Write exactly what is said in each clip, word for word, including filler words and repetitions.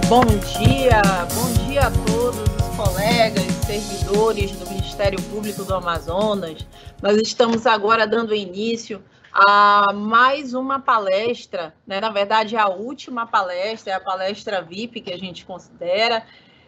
Bom dia, bom dia a todos os colegas, servidores do Ministério Público do Amazonas. Nós estamos agora dando início a mais uma palestra, né? Na verdade, a última palestra, é a palestra V I P, que a gente considera,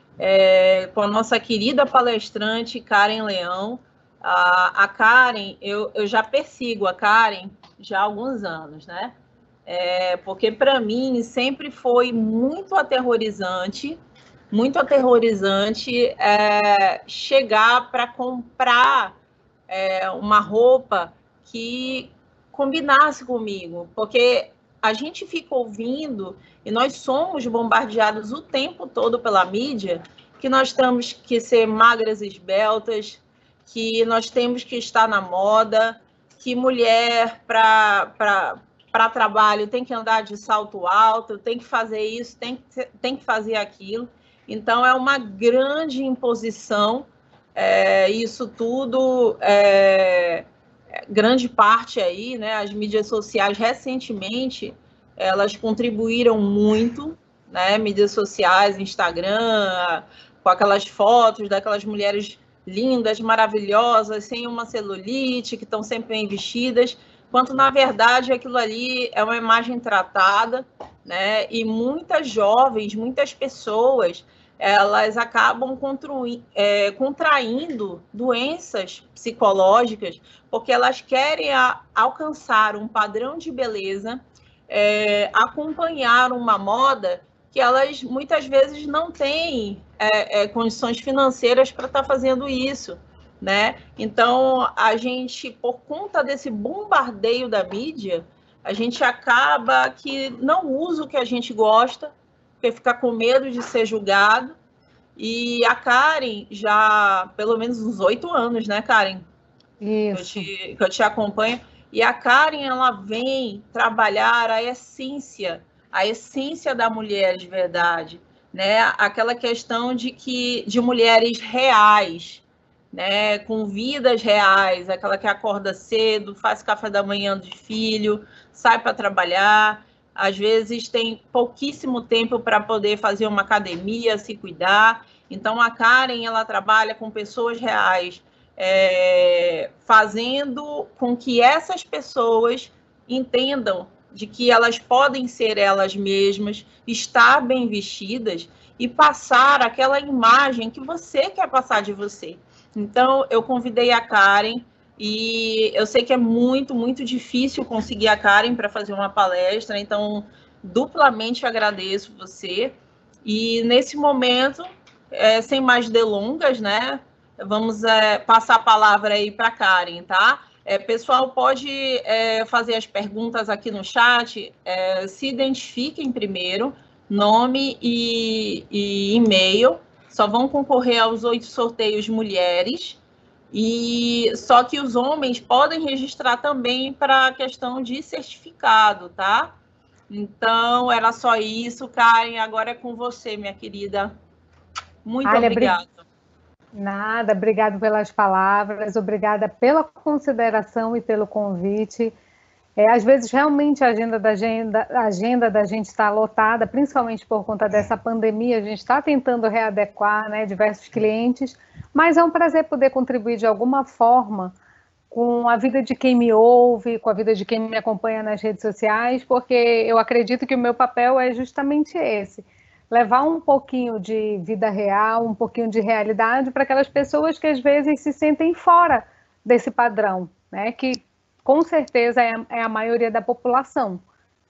é, com a nossa querida palestrante Karen Leão. A, a Karen, eu, eu já persigo a Karen já há alguns anos, né? É, porque para mim sempre foi muito aterrorizante, muito aterrorizante é, chegar para comprar é, uma roupa que combinasse comigo, porque a gente fica ouvindo e nós somos bombardeados o tempo todo pela mídia que nós temos que ser magras e esbeltas, que nós temos que estar na moda, que mulher para para trabalho tem que andar de salto alto, tem que fazer isso, tem que, tem que fazer aquilo. Então, é uma grande imposição, é, isso tudo, é, grande parte aí, né, as mídias sociais, recentemente, elas contribuíram muito, né, mídias sociais, Instagram, com aquelas fotos daquelas mulheres lindas, maravilhosas, sem uma celulite, que estão sempre bem vestidas, quanto, na verdade, aquilo ali é uma imagem tratada, né? E muitas jovens, muitas pessoas, elas acabam é, contraindo doenças psicológicas, porque elas querem a, alcançar um padrão de beleza, é, acompanhar uma moda que elas, muitas vezes, não têm é, é, condições financeiras para estar fazendo isso. Né? Então, a gente, por conta desse bombardeio da mídia, a gente acaba que não usa o que a gente gosta, porque fica com medo de ser julgado. E a Karen, já pelo menos uns oito anos, né, Karen? Isso. Que eu te, que eu te acompanho. E a Karen, ela vem trabalhar a essência, a essência da mulher de verdade, né? Aquela questão de que de mulheres reais, né, com vidas reais, aquela que acorda cedo, faz café da manhã de filho, sai para trabalhar, às vezes tem pouquíssimo tempo para poder fazer uma academia, se cuidar. Então, a Karen, ela trabalha com pessoas reais, é, fazendo com que essas pessoas entendam de que elas podem ser elas mesmas, estar bem vestidas e passar aquela imagem que você quer passar de você. Então, eu convidei a Karen e eu sei que é muito, muito difícil conseguir a Karen para fazer uma palestra, então, duplamente agradeço você. E, nesse momento, é, sem mais delongas, né, vamos é, passar a palavra aí para a Karen, tá? É, pessoal, pode é, fazer as perguntas aqui no chat, é, se identifiquem primeiro, nome e, e e-mail. Só vão concorrer aos oito sorteios mulheres, e só que os homens podem registrar também para a questão de certificado, tá? Então, era só isso, Karen, agora é com você, minha querida. Muito Olha, obrigada. Nada, obrigado pelas palavras, obrigada pela consideração e pelo convite. É, às vezes, realmente, a agenda da, agenda, a agenda da gente está lotada, principalmente por conta dessa pandemia, a gente está tentando readequar, né, diversos clientes, mas é um prazer poder contribuir de alguma forma com a vida de quem me ouve, com a vida de quem me acompanha nas redes sociais, porque eu acredito que o meu papel é justamente esse, levar um pouquinho de vida real, um pouquinho de realidade para aquelas pessoas que às vezes se sentem fora desse padrão, né, que com certeza é a, é a maioria da população.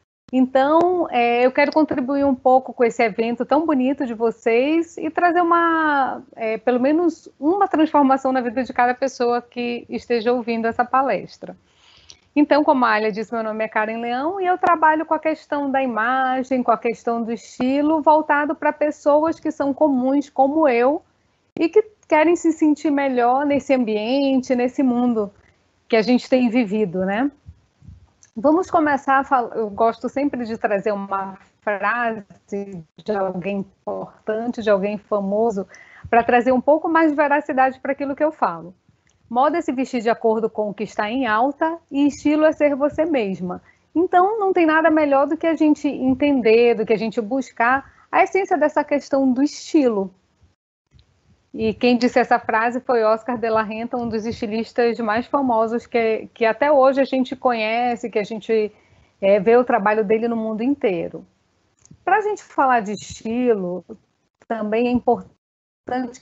Então, é, eu quero contribuir um pouco com esse evento tão bonito de vocês e trazer uma, é, pelo menos uma transformação na vida de cada pessoa que esteja ouvindo essa palestra. Então, como a Alia disse, meu nome é Karen Leão e eu trabalho com a questão da imagem, com a questão do estilo, voltado para pessoas que são comuns como eu e que querem se sentir melhor nesse ambiente, nesse mundo que a gente tem vivido, né? Vamos começar a falar, eu gosto sempre de trazer uma frase de alguém importante, de alguém famoso, para trazer um pouco mais de veracidade para aquilo que eu falo. Moda é se vestir de acordo com o que está em alta e estilo é ser você mesma. Então, não tem nada melhor do que a gente entender, do que a gente buscar a essência dessa questão do estilo. E quem disse essa frase foi Oscar de la Renta, um dos estilistas mais famosos que, que até hoje a gente conhece, que a gente é, vê o trabalho dele no mundo inteiro. Para a gente falar de estilo, também é importante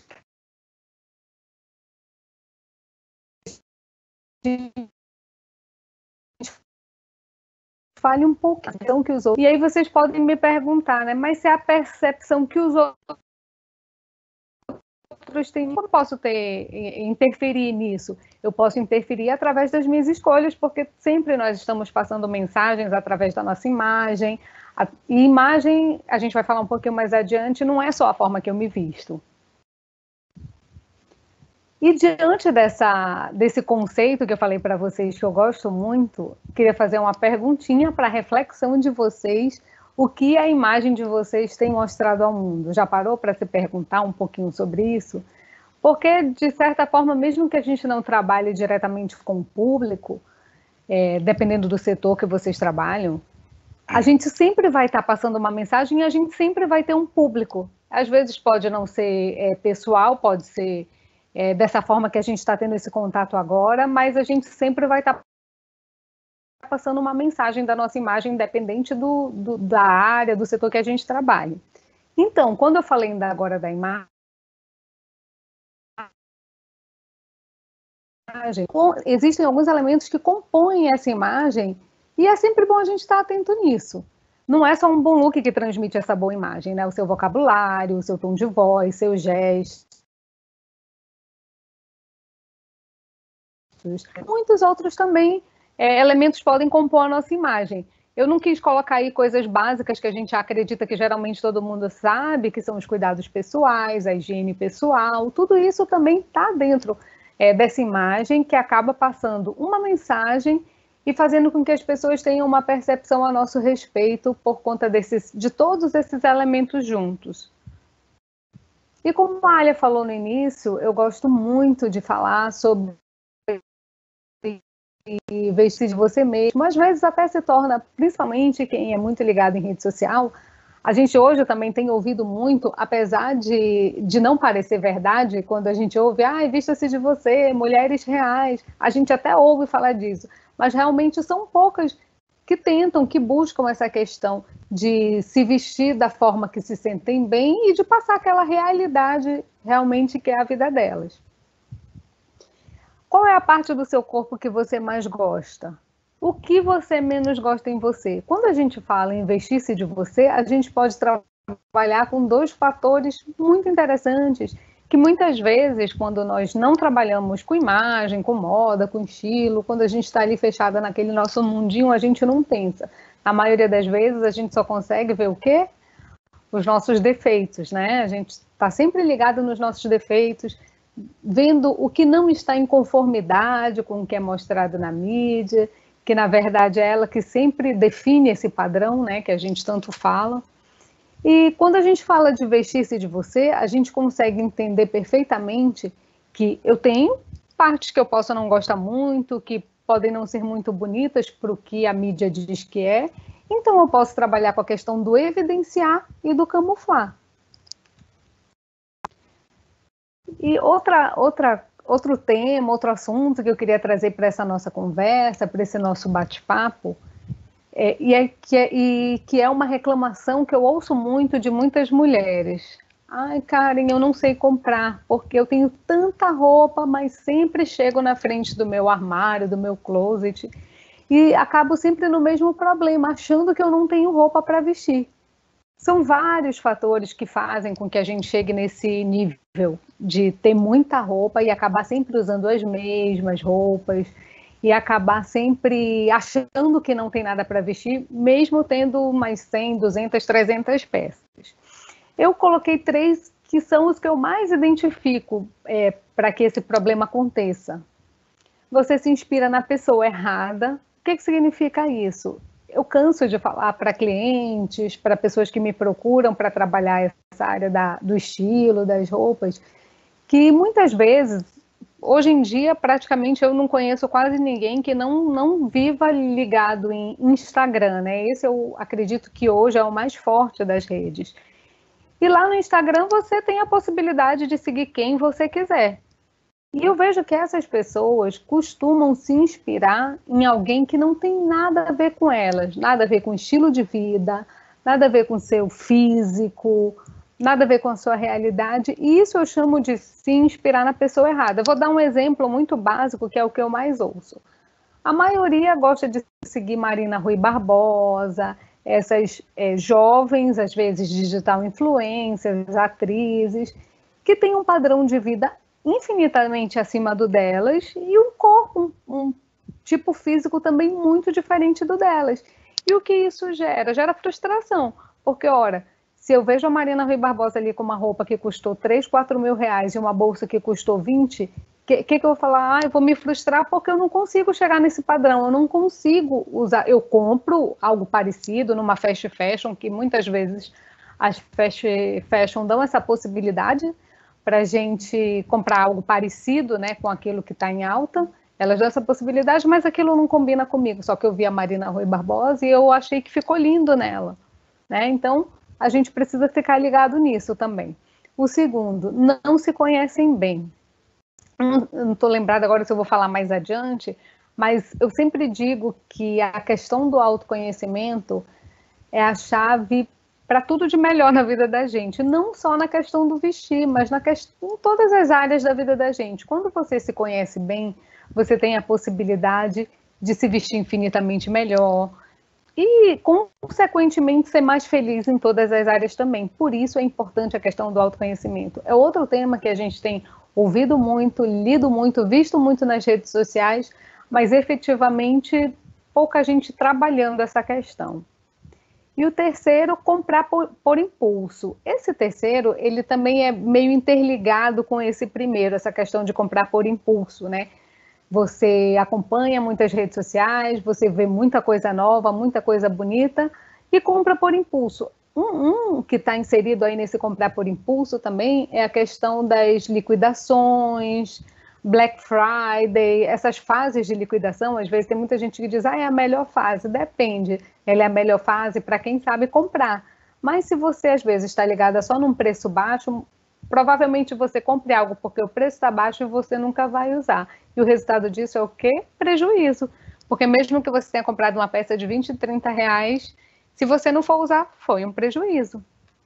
que a gente fale um pouquinho que os outros. E aí vocês podem me perguntar, né? Mas se é a percepção que os outros têm, como eu posso ter, interferir nisso? Eu posso interferir através das minhas escolhas, porque sempre nós estamos passando mensagens através da nossa imagem. A, e imagem, a gente vai falar um pouquinho mais adiante, não é só a forma que eu me visto. E diante dessa, desse conceito que eu falei para vocês, que eu gosto muito, queria fazer uma perguntinha para a reflexão de vocês, o que a imagem de vocês tem mostrado ao mundo? Já parou para se perguntar um pouquinho sobre isso? Porque, de certa forma, mesmo que a gente não trabalhe diretamente com o público, é, dependendo do setor que vocês trabalham, a gente sempre vai estar passando uma mensagem e a gente sempre vai ter um público. Às vezes pode não ser é, pessoal, pode ser é, dessa forma que a gente está tendo esse contato agora, mas a gente sempre vai estar passando uma mensagem da nossa imagem, independente do, do, da área, do setor que a gente trabalha. Então, quando eu falei ainda agora da imagem, existem alguns elementos que compõem essa imagem e é sempre bom a gente estar atento nisso. Não é só um bom look que transmite essa boa imagem, né? O seu vocabulário, o seu tom de voz, seus gestos. Muitos outros também é, elementos podem compor a nossa imagem. Eu não quis colocar aí coisas básicas que a gente acredita que geralmente todo mundo sabe, que são os cuidados pessoais, a higiene pessoal, tudo isso também está dentro é, dessa imagem que acaba passando uma mensagem e fazendo com que as pessoas tenham uma percepção a nosso respeito por conta desses, de todos esses elementos juntos. E como a Alia falou no início, eu gosto muito de falar sobre vestir de você mesmo, às vezes até se torna, principalmente quem é muito ligado em rede social, a gente hoje também tem ouvido muito, apesar de, de não parecer verdade, quando a gente ouve, ah, vista-se de você, mulheres reais, a gente até ouve falar disso, mas realmente são poucas que tentam, que buscam essa questão de se vestir da forma que se sentem bem e de passar aquela realidade realmente que é a vida delas. Qual é a parte do seu corpo que você mais gosta? O que você menos gosta em você? Quando a gente fala em vestir-se de você, a gente pode trabalhar com dois fatores muito interessantes, que muitas vezes, quando nós não trabalhamos com imagem, com moda, com estilo, quando a gente está ali fechada naquele nosso mundinho, a gente não pensa. A maioria das vezes, a gente só consegue ver o quê? Os nossos defeitos, né? A gente está sempre ligado nos nossos defeitos, vendo o que não está em conformidade com o que é mostrado na mídia, que na verdade é ela que sempre define esse padrão, né, que a gente tanto fala. E quando a gente fala de vestir-se de você, a gente consegue entender perfeitamente que eu tenho partes que eu posso não gostar muito, que podem não ser muito bonitas para o que a mídia diz que é, então eu posso trabalhar com a questão do evidenciar e do camuflar. E outra, outra, outro tema, outro assunto que eu queria trazer para essa nossa conversa, para esse nosso bate-papo, é, e, é, que é, e que é uma reclamação que eu ouço muito de muitas mulheres. Ai, Karen, eu não sei comprar, porque eu tenho tanta roupa, mas sempre chego na frente do meu armário, do meu closet, e acabo sempre no mesmo problema, achando que eu não tenho roupa para vestir. São vários fatores que fazem com que a gente chegue nesse nível de ter muita roupa e acabar sempre usando as mesmas roupas e acabar sempre achando que não tem nada para vestir, mesmo tendo umas cem, duzentas, trezentas peças. Eu coloquei três que são os que eu mais identifico é, para que esse problema aconteça. Você se inspira na pessoa errada. O que, que significa isso? Eu canso de falar para clientes, para pessoas que me procuram para trabalhar essa área da, do estilo, das roupas, que muitas vezes, hoje em dia, praticamente eu não conheço quase ninguém que não, não viva ligado em Instagram, né? Esse eu acredito que hoje é o mais forte das redes. E lá no Instagram você tem a possibilidade de seguir quem você quiser. E eu vejo que essas pessoas costumam se inspirar em alguém que não tem nada a ver com elas, nada a ver com estilo de vida, nada a ver com seu físico, nada a ver com a sua realidade. E isso eu chamo de se inspirar na pessoa errada. Eu vou dar um exemplo muito básico, que é o que eu mais ouço. A maioria gosta de seguir Marina Rui Barbosa, essas é, jovens, às vezes digital influencers, atrizes, que têm um padrão de vida infinitamente acima do delas e um corpo, um, um tipo físico também muito diferente do delas. E o que isso gera? Gera frustração, porque, ora, se eu vejo a Marina Rui Barbosa ali com uma roupa que custou três, quatro mil reais e uma bolsa que custou vinte, o que, que, que eu vou falar? Ah, eu vou me frustrar porque eu não consigo chegar nesse padrão, eu não consigo usar, eu compro algo parecido numa fast fashion, que muitas vezes as fast fashion dão essa possibilidade para a gente comprar algo parecido, né, com aquilo que está em alta. Elas dão essa possibilidade, mas aquilo não combina comigo. Só que eu vi a Marina Rui Barbosa e eu achei que ficou lindo nela, né? Então, a gente precisa ficar ligado nisso também. O segundo, não se conhecem bem. Não estou lembrada agora se eu vou falar mais adiante, mas eu sempre digo que a questão do autoconhecimento é a chave para tudo de melhor na vida da gente, não só na questão do vestir, mas na questão, em todas as áreas da vida da gente. Quando você se conhece bem, você tem a possibilidade de se vestir infinitamente melhor e, consequentemente, ser mais feliz em todas as áreas também. Por isso é importante a questão do autoconhecimento. É outro tema que a gente tem ouvido muito, lido muito, visto muito nas redes sociais, mas efetivamente pouca gente trabalhando essa questão. E o terceiro, comprar por, por impulso. Esse terceiro, ele também é meio interligado com esse primeiro, essa questão de comprar por impulso, né? Você acompanha muitas redes sociais, você vê muita coisa nova, muita coisa bonita e compra por impulso. Um, um que está inserido aí nesse comprar por impulso também é a questão das liquidações, Black Friday, essas fases de liquidação. Às vezes tem muita gente que diz, ah, é a melhor fase. Depende, ela é a melhor fase para quem sabe comprar. Mas se você às vezes está ligada só num preço baixo, provavelmente você compre algo porque o preço está baixo e você nunca vai usar. E o resultado disso é o quê? Prejuízo. Porque mesmo que você tenha comprado uma peça de vinte, trinta reais, se você não for usar, foi um prejuízo.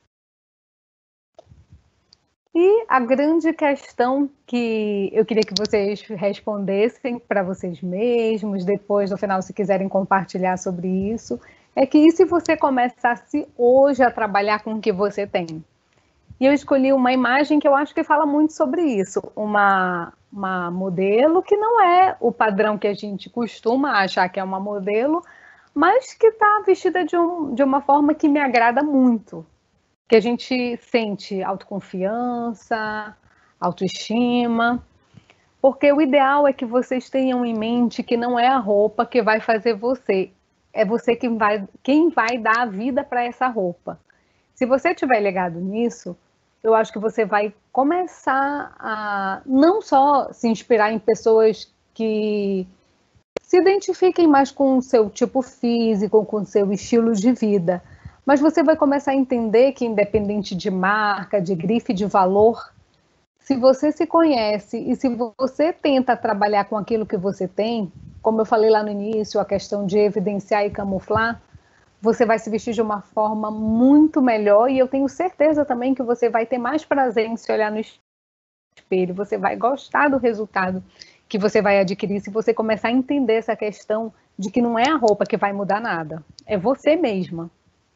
E a grande questão que eu queria que vocês respondessem para vocês mesmos, depois no final, se quiserem compartilhar sobre isso, é que e se você começasse hoje a trabalhar com o que você tem? E eu escolhi uma imagem que eu acho que fala muito sobre isso, uma, uma modelo que não é o padrão que a gente costuma achar que é uma modelo, mas que está vestida de, um, de uma forma que me agrada muito, que a gente sente autoconfiança, autoestima, porque o ideal é que vocês tenham em mente que não é a roupa que vai fazer você, é você quem vai, quem vai dar a vida para essa roupa. Se você tiver ligado nisso, eu acho que você vai começar a não só se inspirar em pessoas que se identifiquem mais com o seu tipo físico, com o seu estilo de vida, mas você vai começar a entender que, independente de marca, de grife, de valor, se você se conhece e se você tenta trabalhar com aquilo que você tem, como eu falei lá no início, a questão de evidenciar e camuflar, você vai se vestir de uma forma muito melhor e eu tenho certeza também que você vai ter mais prazer em se olhar no espelho, você vai gostar do resultado que você vai adquirir se você começar a entender essa questão de que não é a roupa que vai mudar nada, é você mesma.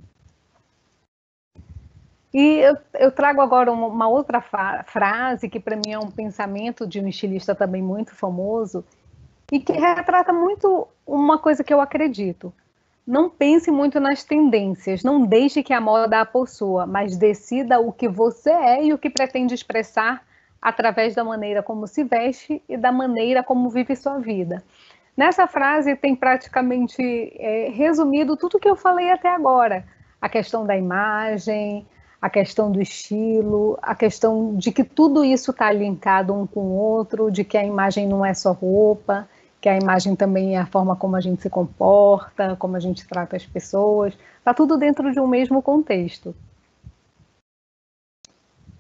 E eu, eu trago agora uma, uma outra frase que para mim é um pensamento de um estilista também muito famoso e que retrata muito uma coisa que eu acredito. Não pense muito nas tendências, não deixe que a moda a possua, mas decida o que você é e o que pretende expressar através da maneira como se veste e da maneira como vive sua vida. Nessa frase tem praticamente é, resumido tudo que eu falei até agora. A questão da imagem, a questão do estilo, a questão de que tudo isso está linkado um com o outro, de que a imagem não é só roupa, que a imagem também é a forma como a gente se comporta, como a gente trata as pessoas, está tudo dentro de um mesmo contexto.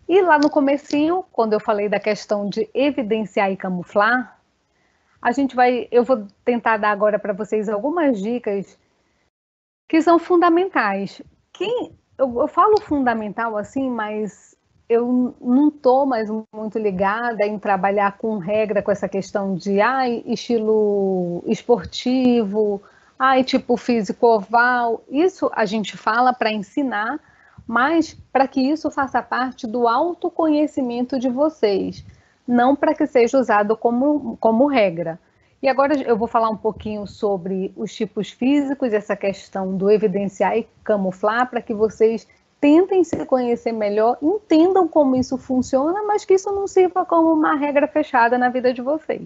E lá no comecinho, quando eu falei da questão de evidenciar e camuflar, a gente vai, eu vou tentar dar agora para vocês algumas dicas que são fundamentais. Quem, eu, eu falo fundamental assim, mas eu não estou mais muito ligada em trabalhar com regra, com essa questão de ai, estilo esportivo, ai, tipo físico oval. Isso a gente fala para ensinar, mas para que isso faça parte do autoconhecimento de vocês, não para que seja usado como, como regra. E agora eu vou falar um pouquinho sobre os tipos físicos, essa questão do evidenciar e camuflar, para que vocês tentem se conhecer melhor, entendam como isso funciona, mas que isso não sirva como uma regra fechada na vida de vocês.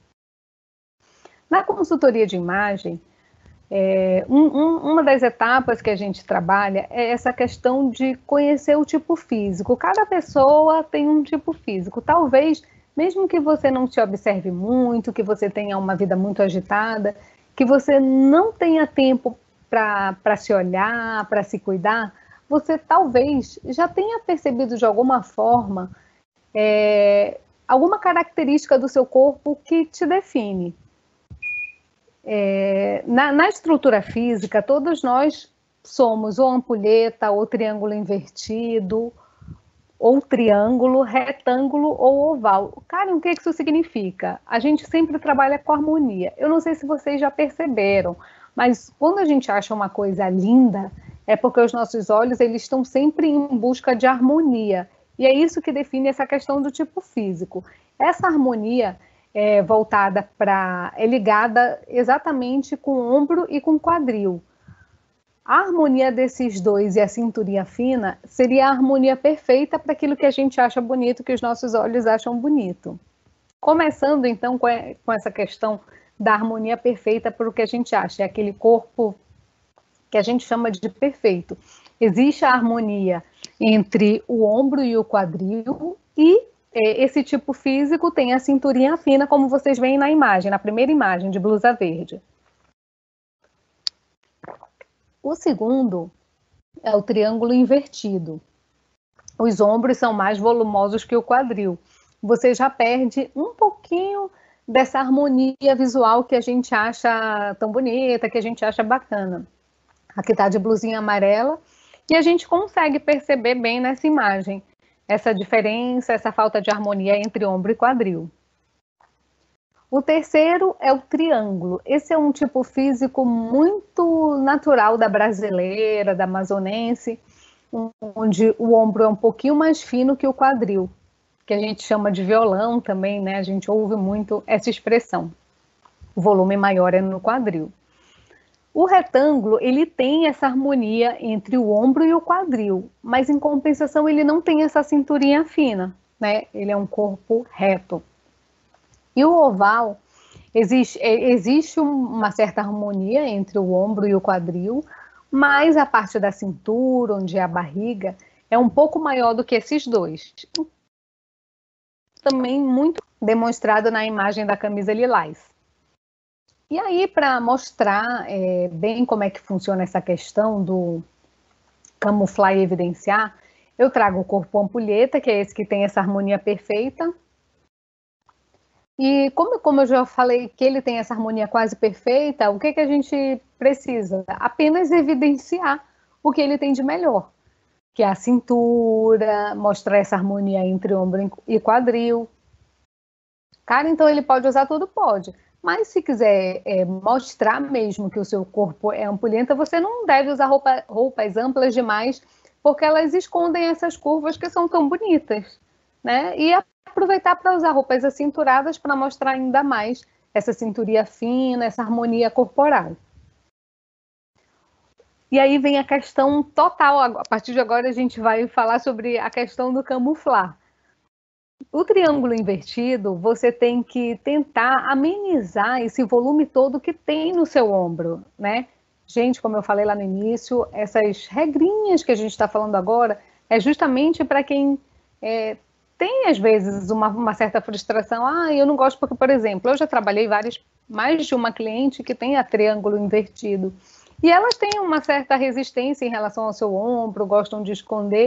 Na consultoria de imagem, é, um, um, uma das etapas que a gente trabalha é essa questão de conhecer o tipo físico. Cada pessoa tem um tipo físico. Talvez, mesmo que você não se observe muito, que você tenha uma vida muito agitada, que você não tenha tempo para se olhar, para se cuidar, você talvez já tenha percebido de alguma forma é, alguma característica do seu corpo que te define. É, na, na estrutura física, todos nós somos ou ampulheta, ou triângulo invertido, ou triângulo, retângulo ou oval. Cara, o que isso significa? A gente sempre trabalha com harmonia. Eu não sei se vocês já perceberam, mas quando a gente acha uma coisa linda, é porque os nossos olhos eles estão sempre em busca de harmonia. E é isso que define essa questão do tipo físico. Essa harmonia é voltada para... é ligada exatamente com o ombro e com o quadril. A harmonia desses dois e a cinturinha fina seria a harmonia perfeita para aquilo que a gente acha bonito, que os nossos olhos acham bonito. Começando, então, com essa questão da harmonia perfeita para o que a gente acha, é aquele corpo que a gente chama de perfeito. Existe a harmonia entre o ombro e o quadril e esse tipo físico tem a cinturinha fina, como vocês veem na imagem, na primeira imagem de blusa verde. O segundo é o triângulo invertido. Os ombros são mais volumosos que o quadril. Você já perde um pouquinho dessa harmonia visual que a gente acha tão bonita, que a gente acha bacana. Aqui está de blusinha amarela e a gente consegue perceber bem nessa imagem essa diferença, essa falta de harmonia entre ombro e quadril. O terceiro é o triângulo. Esse é um tipo físico muito natural da brasileira, da amazonense, onde o ombro é um pouquinho mais fino que o quadril, que a gente chama de violão também, né? A gente ouve muito essa expressão. O volume maior é no quadril. O retângulo, ele tem essa harmonia entre o ombro e o quadril, mas em compensação ele não tem essa cinturinha fina, né? Ele é um corpo reto. E o oval, existe, existe uma certa harmonia entre o ombro e o quadril, mas a parte da cintura, onde é a barriga, é um pouco maior do que esses dois. Também muito demonstrado na imagem da camisa lilás. E aí, para mostrar é, bem como é que funciona essa questão do camuflar e evidenciar, eu trago o corpo ampulheta, que é esse que tem essa harmonia perfeita. E como, como eu já falei que ele tem essa harmonia quase perfeita, o que, que a gente precisa? Apenas evidenciar o que ele tem de melhor, que é a cintura, mostrar essa harmonia entre ombro e quadril. Cara, então ele pode usar tudo? Pode. Mas se quiser é, mostrar mesmo que o seu corpo é ampulhenta, você não deve usar roupa, roupas amplas demais, porque elas escondem essas curvas que são tão bonitas, né? E aproveitar para usar roupas acinturadas para mostrar ainda mais essa cinturinha fina, essa harmonia corporal. E aí vem a questão total, a partir de agora a gente vai falar sobre a questão do camuflar. O triângulo invertido, você tem que tentar amenizar esse volume todo que tem no seu ombro, né? Gente, como eu falei lá no início, essas regrinhas que a gente está falando agora é justamente para quem é, tem, às vezes, uma, uma certa frustração. Ah, eu não gosto porque, por exemplo, eu já trabalhei várias, mais de uma cliente que tem a triângulo invertido. E elas têm uma certa resistência em relação ao seu ombro, gostam de esconder.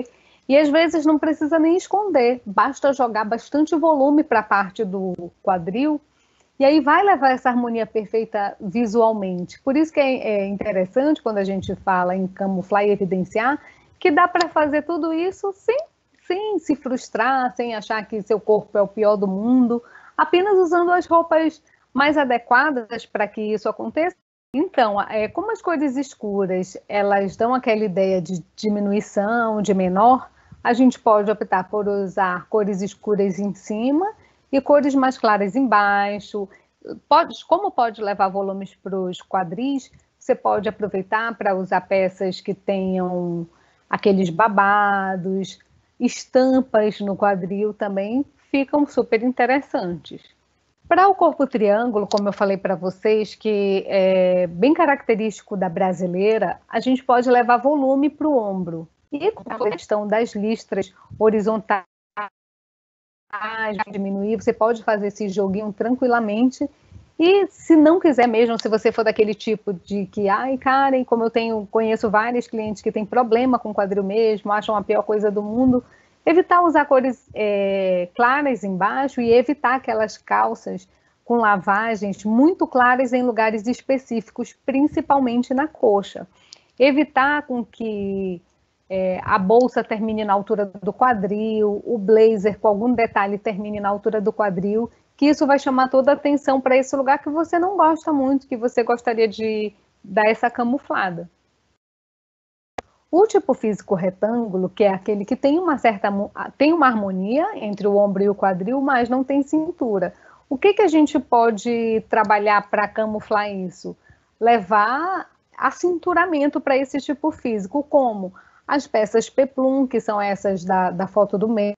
E às vezes não precisa nem esconder, basta jogar bastante volume para a parte do quadril, e aí vai levar essa harmonia perfeita visualmente. Por isso que é interessante quando a gente fala em camuflar e evidenciar, que dá para fazer tudo isso sem, sem se frustrar, sem achar que seu corpo é o pior do mundo, apenas usando as roupas mais adequadas para que isso aconteça. Então, é, como as cores escuras, elas dão aquela ideia de diminuição, de menor, a gente pode optar por usar cores escuras em cima e cores mais claras embaixo. Pode, como pode levar volumes para os quadris, você pode aproveitar para usar peças que tenham aqueles babados, estampas no quadril também ficam super interessantes. Para o corpo triângulo, como eu falei para vocês, que é bem característico da brasileira, a gente pode levar volume para o ombro. E com a questão das listras horizontais, diminuir, você pode fazer esse joguinho tranquilamente. E se não quiser mesmo, se você for daquele tipo de que, ai, Karen, como eu tenho, conheço vários clientes que têm problema com quadril mesmo, acham a pior coisa do mundo, evitar usar cores é, claras embaixo e evitar aquelas calças com lavagens muito claras em lugares específicos, principalmente na coxa. Evitar com que é, a bolsa termine na altura do quadril, o blazer com algum detalhe termine na altura do quadril, que isso vai chamar toda a atenção para esse lugar que você não gosta muito, que você gostaria de dar essa camuflada. O tipo físico retângulo, que é aquele que tem uma certa tem uma harmonia entre o ombro e o quadril, mas não tem cintura. O que, que a gente pode trabalhar para camuflar isso? Levar acinturamento para esse tipo físico, como as peças peplum, que são essas da, da foto do meio.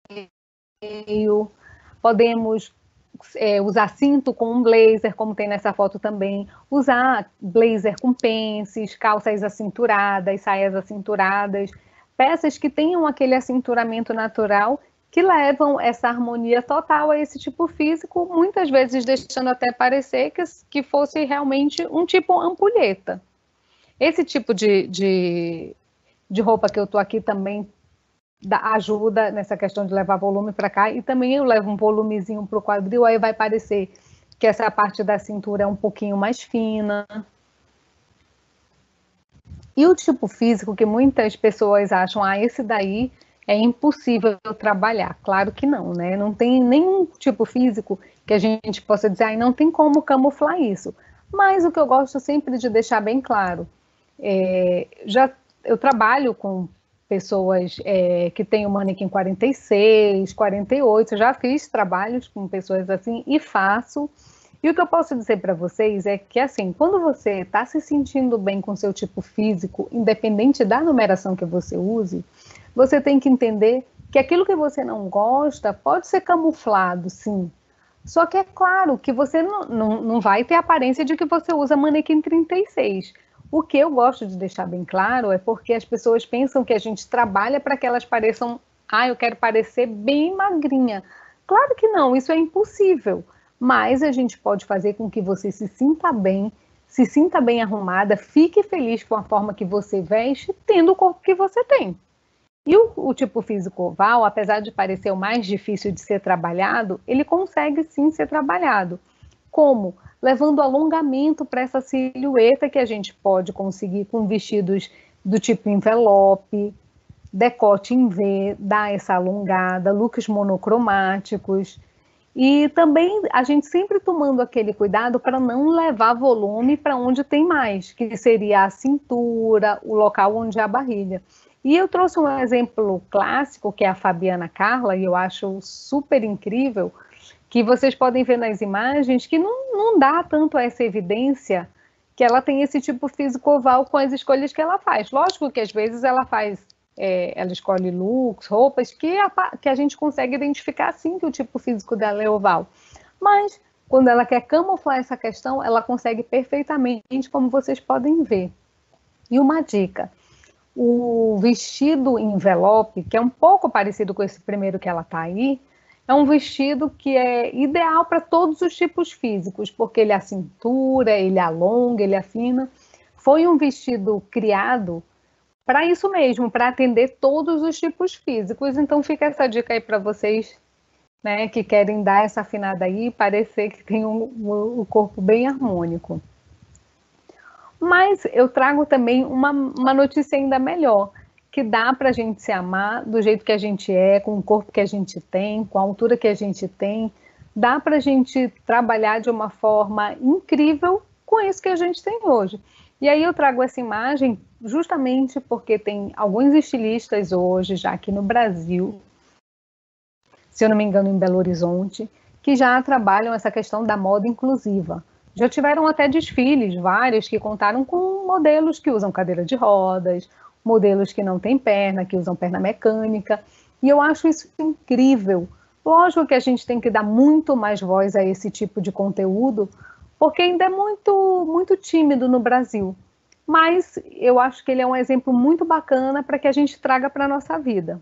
Podemos É, usar cinto com um blazer, como tem nessa foto também, usar blazer com pences, calças acinturadas, saias acinturadas, peças que tenham aquele acinturamento natural que levam essa harmonia total a esse tipo físico, muitas vezes deixando até parecer que, que fosse realmente um tipo ampulheta. Esse tipo de, de, de roupa que eu estou aqui também ajuda nessa questão de levar volume para cá, e também eu levo um volumezinho para o quadril, aí vai parecer que essa parte da cintura é um pouquinho mais fina. E o tipo físico que muitas pessoas acham, ah, esse daí é impossível trabalhar. Claro que não, né? Não tem nenhum tipo físico que a gente possa dizer, ah, não tem como camuflar isso. Mas o que eu gosto sempre de deixar bem claro, é, já eu trabalho com pessoas é, que têm o manequim quarenta e seis, quarenta e oito, já fiz trabalhos com pessoas assim e faço. E o que eu posso dizer para vocês é que, assim, quando você está se sentindo bem com seu tipo físico, independente da numeração que você use, você tem que entender que aquilo que você não gosta pode ser camuflado, sim. Só que é claro que você não, não, não vai ter a aparência de que você usa manequim trinta e seis. O que eu gosto de deixar bem claro é porque as pessoas pensam que a gente trabalha para que elas pareçam, ah, eu quero parecer bem magrinha. Claro que não, isso é impossível. Mas a gente pode fazer com que você se sinta bem, se sinta bem arrumada, fique feliz com a forma que você veste, tendo o corpo que você tem. E o, o tipo físico oval, apesar de parecer o mais difícil de ser trabalhado, ele consegue sim ser trabalhado. Como? Levando alongamento para essa silhueta que a gente pode conseguir com vestidos do tipo envelope, decote em V, dar essa alongada, looks monocromáticos. E também a gente sempre tomando aquele cuidado para não levar volume para onde tem mais, que seria a cintura, o local onde é a barriga. E eu trouxe um exemplo clássico, que é a Fabiana Carla, e eu acho super incrível, que vocês podem ver nas imagens, que não, não dá tanto essa evidência que ela tem esse tipo físico oval com as escolhas que ela faz. Lógico que às vezes ela faz, é, ela escolhe looks, roupas, que a, que a gente consegue identificar sim que o tipo físico dela é oval. Mas quando ela quer camuflar essa questão, ela consegue perfeitamente, como vocês podem ver. E uma dica, o vestido envelope, que é um pouco parecido com esse primeiro que ela está aí, é um vestido que é ideal para todos os tipos físicos, porque ele acintura, ele alonga, ele afina. Foi um vestido criado para isso mesmo, para atender todos os tipos físicos. Então fica essa dica aí para vocês, né, que querem dar essa afinada aí, parecer que tem um, um, um corpo bem harmônico. Mas eu trago também uma, uma notícia ainda melhor, que dá para a gente se amar do jeito que a gente é, com o corpo que a gente tem, com a altura que a gente tem. Dá para a gente trabalhar de uma forma incrível com isso que a gente tem hoje. E aí eu trago essa imagem justamente porque tem alguns estilistas hoje, já aqui no Brasil, se eu não me engano em Belo Horizonte, que já trabalham essa questão da moda inclusiva. Já tiveram até desfiles, vários, que contaram com modelos que usam cadeira de rodas, modelos que não têm perna, que usam perna mecânica, e eu acho isso incrível. Lógico que a gente tem que dar muito mais voz a esse tipo de conteúdo, porque ainda é muito, muito tímido no Brasil. Mas eu acho que ele é um exemplo muito bacana para que a gente traga para a nossa vida.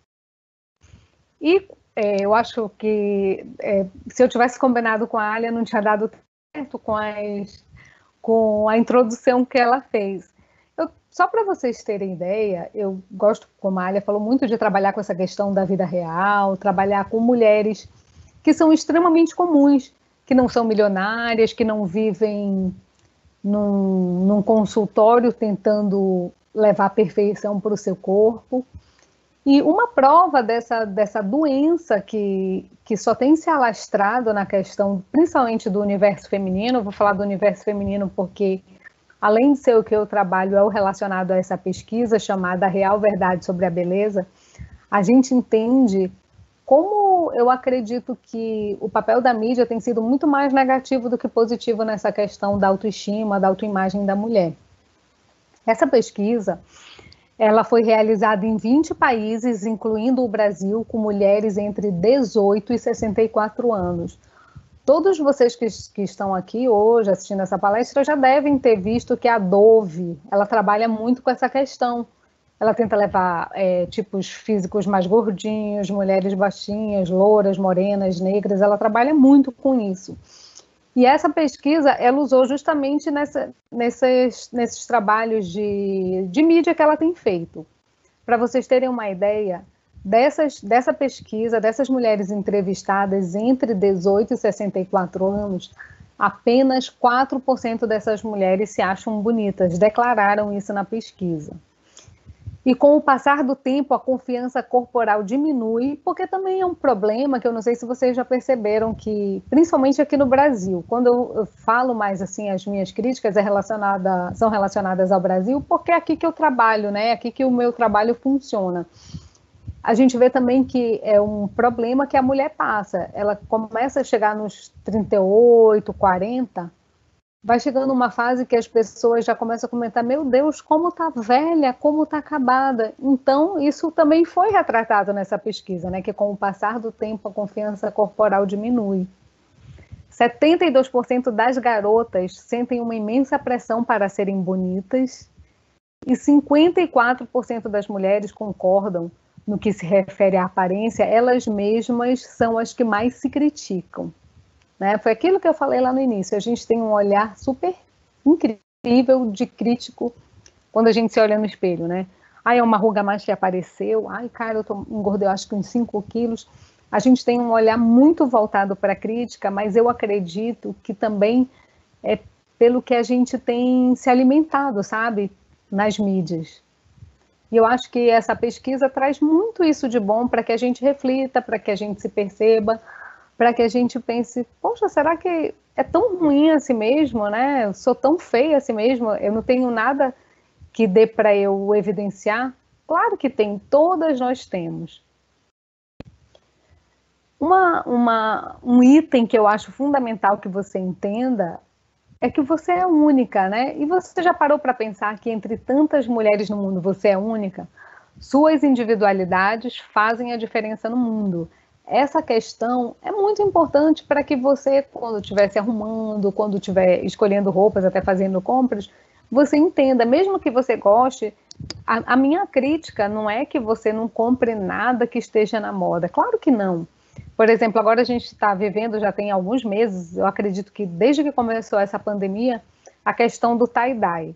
E é, eu acho que é, se eu tivesse combinado com a Alia, não tinha dado certo com, as, com a introdução que ela fez. Eu, só para vocês terem ideia, eu gosto, como a Alia falou, muito de trabalhar com essa questão da vida real, trabalhar com mulheres que são extremamente comuns, que não são milionárias, que não vivem num, num consultório tentando levar a perfeição para o seu corpo. E uma prova dessa, dessa doença que, que só tem se alastrado na questão, principalmente do universo feminino, vou falar do universo feminino porque, além de ser o que eu trabalho, é o relacionado a essa pesquisa chamada Real Verdade sobre a Beleza, a gente entende como eu acredito que o papel da mídia tem sido muito mais negativo do que positivo nessa questão da autoestima, da autoimagem da mulher. Essa pesquisa, ela foi realizada em vinte países, incluindo o Brasil, com mulheres entre dezoito e sessenta e quatro anos. Todos vocês que, que estão aqui hoje assistindo essa palestra já devem ter visto que a Dove, ela trabalha muito com essa questão. Ela tenta levar é, tipos físicos mais gordinhos, mulheres baixinhas, louras, morenas, negras, ela trabalha muito com isso. E essa pesquisa, ela usou justamente nessa, nesses, nesses trabalhos de, de mídia que ela tem feito. Para vocês terem uma ideia, dessas, dessa pesquisa, dessas mulheres entrevistadas entre dezoito e sessenta e quatro anos, apenas quatro por cento dessas mulheres se acham bonitas, declararam isso na pesquisa. E com o passar do tempo, a confiança corporal diminui, porque também é um problema que eu não sei se vocês já perceberam que, principalmente aqui no Brasil, quando eu falo mais assim, as minhas críticas é relacionada, são relacionadas ao Brasil, porque é aqui que eu trabalho, né? É aqui que o meu trabalho funciona. A gente vê também que é um problema que a mulher passa. Ela começa a chegar nos trinta e oito, quarenta, vai chegando uma fase que as pessoas já começam a comentar, meu Deus, como tá velha, como tá acabada. Então, isso também foi retratado nessa pesquisa, né? Que com o passar do tempo a confiança corporal diminui. setenta e dois por cento das garotas sentem uma imensa pressão para serem bonitas e cinquenta e quatro por cento das mulheres concordam no que se refere à aparência, elas mesmas são as que mais se criticam. Né? Foi aquilo que eu falei lá no início, a gente tem um olhar super incrível de crítico quando a gente se olha no espelho, né? Ai, é uma ruga mais que apareceu, ai, cara, eu tô, engordei, eu acho que uns cinco quilos. A gente tem um olhar muito voltado para a crítica, mas eu acredito que também é pelo que a gente tem se alimentado, sabe? Nas mídias. E eu acho que essa pesquisa traz muito isso de bom para que a gente reflita, para que a gente se perceba, para que a gente pense, poxa, será que é tão ruim assim mesmo, né? Eu sou tão feia assim mesmo, eu não tenho nada que dê para eu evidenciar? Claro que tem, todas nós temos. Uma, uma, um item que eu acho fundamental que você entenda é que você é única, né? E você já parou para pensar que entre tantas mulheres no mundo você é única? Suas individualidades fazem a diferença no mundo. Essa questão é muito importante para que você, quando estiver se arrumando, quando estiver escolhendo roupas, até fazendo compras, você entenda, mesmo que você goste, a, a minha crítica não é que você não compre nada que esteja na moda. Claro que não. Por exemplo, agora a gente está vivendo, já tem alguns meses, eu acredito que desde que começou essa pandemia, a questão do tie-dye.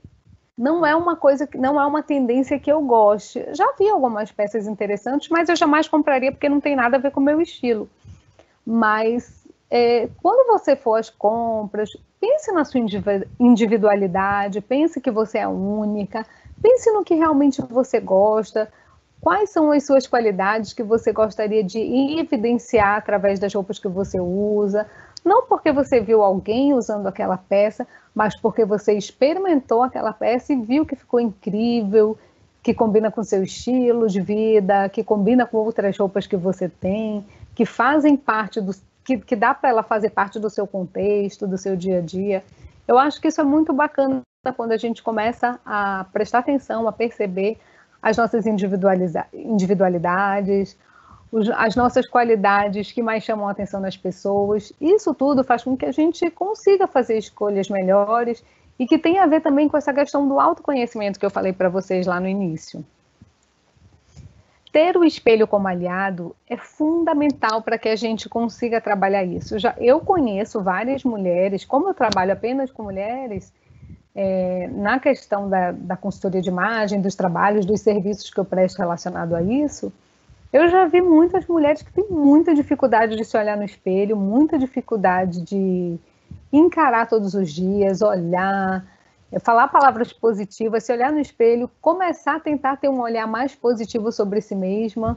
não é uma coisa, não é uma tendência que eu goste. Já vi algumas peças interessantes, mas eu jamais compraria porque não tem nada a ver com o meu estilo. Mas é, quando você for às compras, pense na sua individualidade, pense que você é única, pense no que realmente você gosta, quais são as suas qualidades que você gostaria de evidenciar através das roupas que você usa, não porque você viu alguém usando aquela peça, mas porque você experimentou aquela peça e viu que ficou incrível, que combina com seu estilo de vida, que combina com outras roupas que você tem, que fazem parte do, que, que dá para ela fazer parte do seu contexto, do seu dia a dia. Eu acho que isso é muito bacana quando a gente começa a prestar atenção, a perceber as nossas individualidades, as nossas qualidades que mais chamam a atenção das pessoas. Isso tudo faz com que a gente consiga fazer escolhas melhores e que tem a ver também com essa questão do autoconhecimento que eu falei para vocês lá no início. Ter o espelho como aliado é fundamental para que a gente consiga trabalhar isso. Já, eu conheço várias mulheres, como eu trabalho apenas com mulheres, é, na questão da, da consultoria de imagem, dos trabalhos, dos serviços que eu presto relacionado a isso, eu já vi muitas mulheres que têm muita dificuldade de se olhar no espelho, muita dificuldade de encarar todos os dias, olhar, falar palavras positivas, se olhar no espelho, começar a tentar ter um olhar mais positivo sobre si mesma.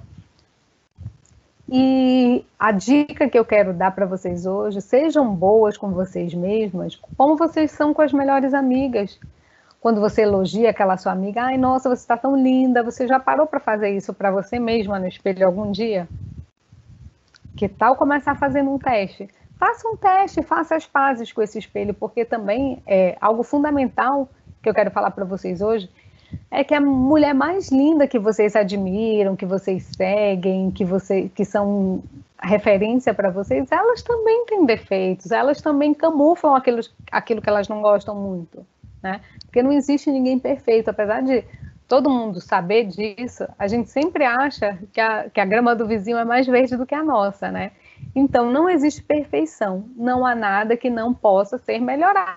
E a dica que eu quero dar para vocês hoje, sejam boas com vocês mesmas, como vocês são com as melhores amigas. Quando você elogia aquela sua amiga, ai, nossa, você está tão linda, você já parou para fazer isso para você mesma no espelho algum dia? Que tal começar fazendo um teste? Faça um teste, faça as pazes com esse espelho, porque também é algo fundamental que eu quero falar para vocês hoje, é que a mulher mais linda que vocês admiram, que vocês seguem, que, você, que são referência para vocês, elas também têm defeitos, elas também camuflam aquilo, aquilo que elas não gostam muito. Né? Porque não existe ninguém perfeito, apesar de todo mundo saber disso, a gente sempre acha que a, que a grama do vizinho é mais verde do que a nossa, né? Então, não existe perfeição, não há nada que não possa ser melhorado.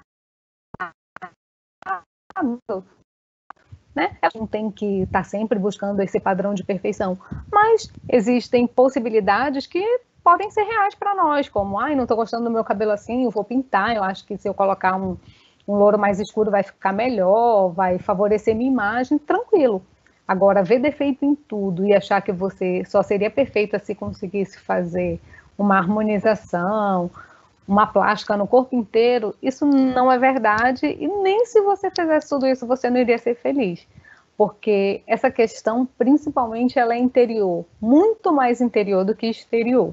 Né? A gente não tem que estar sempre buscando esse padrão de perfeição, mas existem possibilidades que podem ser reais para nós, como, ai, não estou gostando do meu cabelo assim, eu vou pintar, eu acho que se eu colocar um um louro mais escuro vai ficar melhor, vai favorecer minha imagem, tranquilo. Agora, ver defeito em tudo e achar que você só seria perfeita se conseguisse fazer uma harmonização, uma plástica no corpo inteiro, isso não é verdade, e nem se você fizesse tudo isso, você não iria ser feliz. Porque essa questão, principalmente, ela é interior, muito mais interior do que exterior.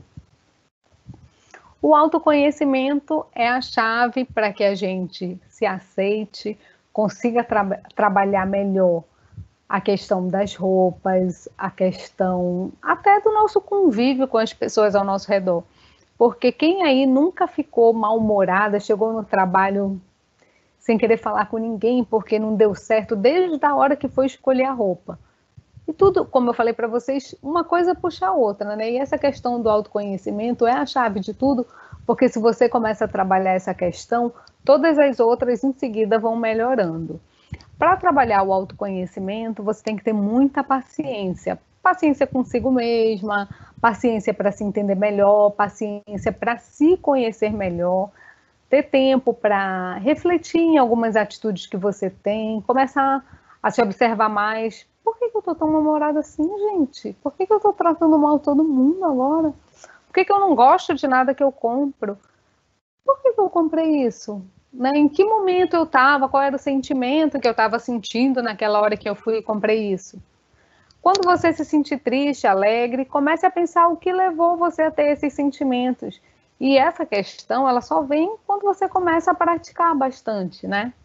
O autoconhecimento é a chave para que a gente se aceite, consiga tra trabalhar melhor a questão das roupas, a questão até do nosso convívio com as pessoas ao nosso redor. Porque quem aí nunca ficou mal-humorada, chegou no trabalho sem querer falar com ninguém porque não deu certo desde a hora que foi escolher a roupa. E tudo, como eu falei para vocês, uma coisa puxa a outra, né? E essa questão do autoconhecimento é a chave de tudo, porque se você começa a trabalhar essa questão, todas as outras em seguida vão melhorando. Para trabalhar o autoconhecimento, você tem que ter muita paciência. Paciência consigo mesma, paciência para se entender melhor, paciência para se conhecer melhor, ter tempo para refletir em algumas atitudes que você tem, começar a se observar mais. Por que, que eu estou tão namorada assim, gente? Por que, que eu estou tratando mal todo mundo agora? Por que, que eu não gosto de nada que eu compro? Por que, que eu comprei isso? Né? Em que momento eu estava? Qual era o sentimento que eu estava sentindo naquela hora que eu fui e comprei isso? Quando você se sentir triste, alegre, comece a pensar o que levou você a ter esses sentimentos. E essa questão, ela só vem quando você começa a praticar bastante, né?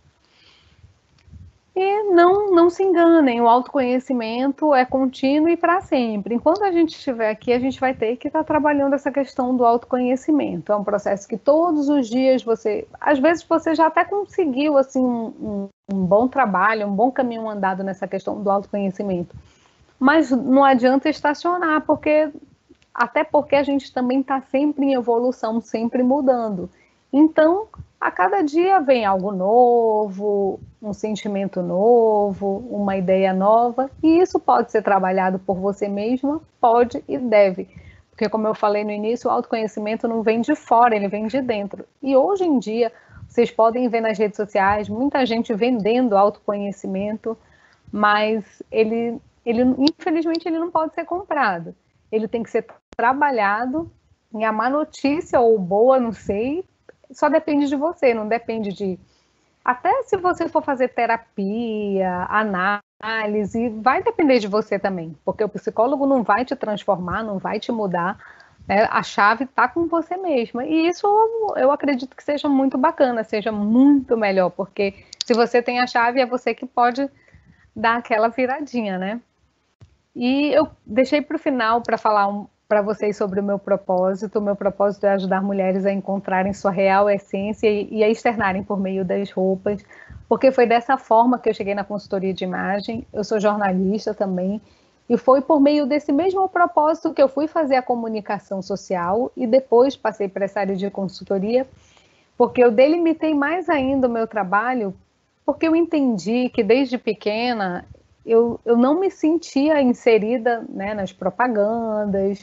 E não, não se enganem, o autoconhecimento é contínuo e para sempre. Enquanto a gente estiver aqui, a gente vai ter que estar trabalhando essa questão do autoconhecimento. É um processo que todos os dias você... Às vezes você já até conseguiu assim, um, um bom trabalho, um bom caminho andado nessa questão do autoconhecimento. Mas não adianta estacionar, porque, até porque a gente também está sempre em evolução, sempre mudando. Então, a cada dia vem algo novo, um sentimento novo, uma ideia nova, e isso pode ser trabalhado por você mesma, pode e deve. Porque, como eu falei no início, o autoconhecimento não vem de fora, ele vem de dentro. E hoje em dia, vocês podem ver nas redes sociais, muita gente vendendo autoconhecimento, mas ele, ele infelizmente, ele não pode ser comprado. Ele tem que ser trabalhado em a má notícia ou boa, não sei, só depende de você, não depende de... Até se você for fazer terapia, análise, vai depender de você também, porque o psicólogo não vai te transformar, não vai te mudar, né? A chave está com você mesma, e isso eu acredito que seja muito bacana, seja muito melhor, porque se você tem a chave, é você que pode dar aquela viradinha, né? E eu deixei para o final para falar um, para vocês sobre o meu propósito. O meu propósito é ajudar mulheres a encontrarem sua real essência e, e a externarem por meio das roupas, porque foi dessa forma que eu cheguei na consultoria de imagem. Eu sou jornalista também, e foi por meio desse mesmo propósito que eu fui fazer a comunicação social e depois passei para essa área de consultoria, porque eu delimitei mais ainda o meu trabalho, porque eu entendi que desde pequena eu, eu não me sentia inserida, né, nas propagandas.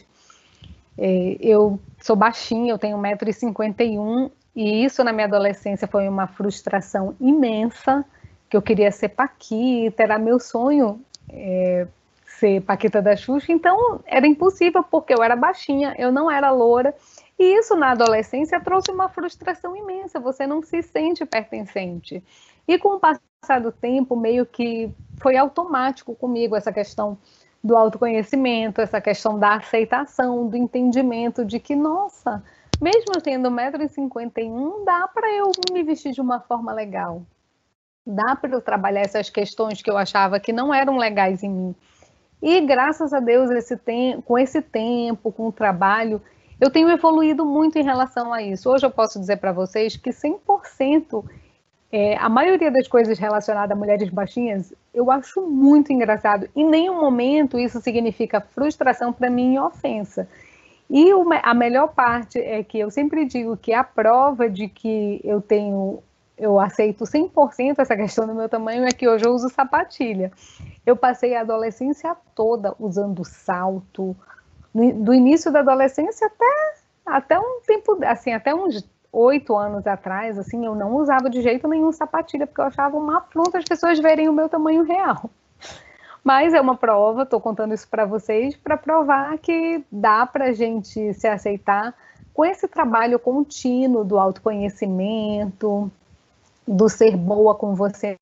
Eu sou baixinha, eu tenho um metro e cinquenta e um, e isso na minha adolescência foi uma frustração imensa, que eu queria ser Paquita, era meu sonho é, ser Paquita da Xuxa, então era impossível porque eu era baixinha, eu não era loura, e isso na adolescência trouxe uma frustração imensa, você não se sente pertencente. E com o passar do tempo, meio que foi automático comigo essa questão do autoconhecimento, essa questão da aceitação, do entendimento de que, nossa, mesmo eu tendo um metro e cinquenta e um, dá para eu me vestir de uma forma legal. Dá para eu trabalhar essas questões que eu achava que não eram legais em mim. E graças a Deus, esse tem, com esse tempo, com o trabalho, eu tenho evoluído muito em relação a isso. Hoje eu posso dizer para vocês que cem por cento É, a maioria das coisas relacionadas a mulheres baixinhas, eu acho muito engraçado. Em nenhum momento isso significa frustração para mim e ofensa. E uma, a melhor parte é que eu sempre digo que a prova de que eu tenho, eu aceito cem por cento essa questão do meu tamanho é que hoje eu uso sapatilha. Eu passei a adolescência toda usando salto, do início da adolescência até, até um tempo, assim, até uns oito anos atrás, assim, eu não usava de jeito nenhum sapatilha, porque eu achava uma afronta as pessoas verem o meu tamanho real. Mas é uma prova, estou contando isso para vocês, para provar que dá para a gente se aceitar com esse trabalho contínuo do autoconhecimento, do ser boa com você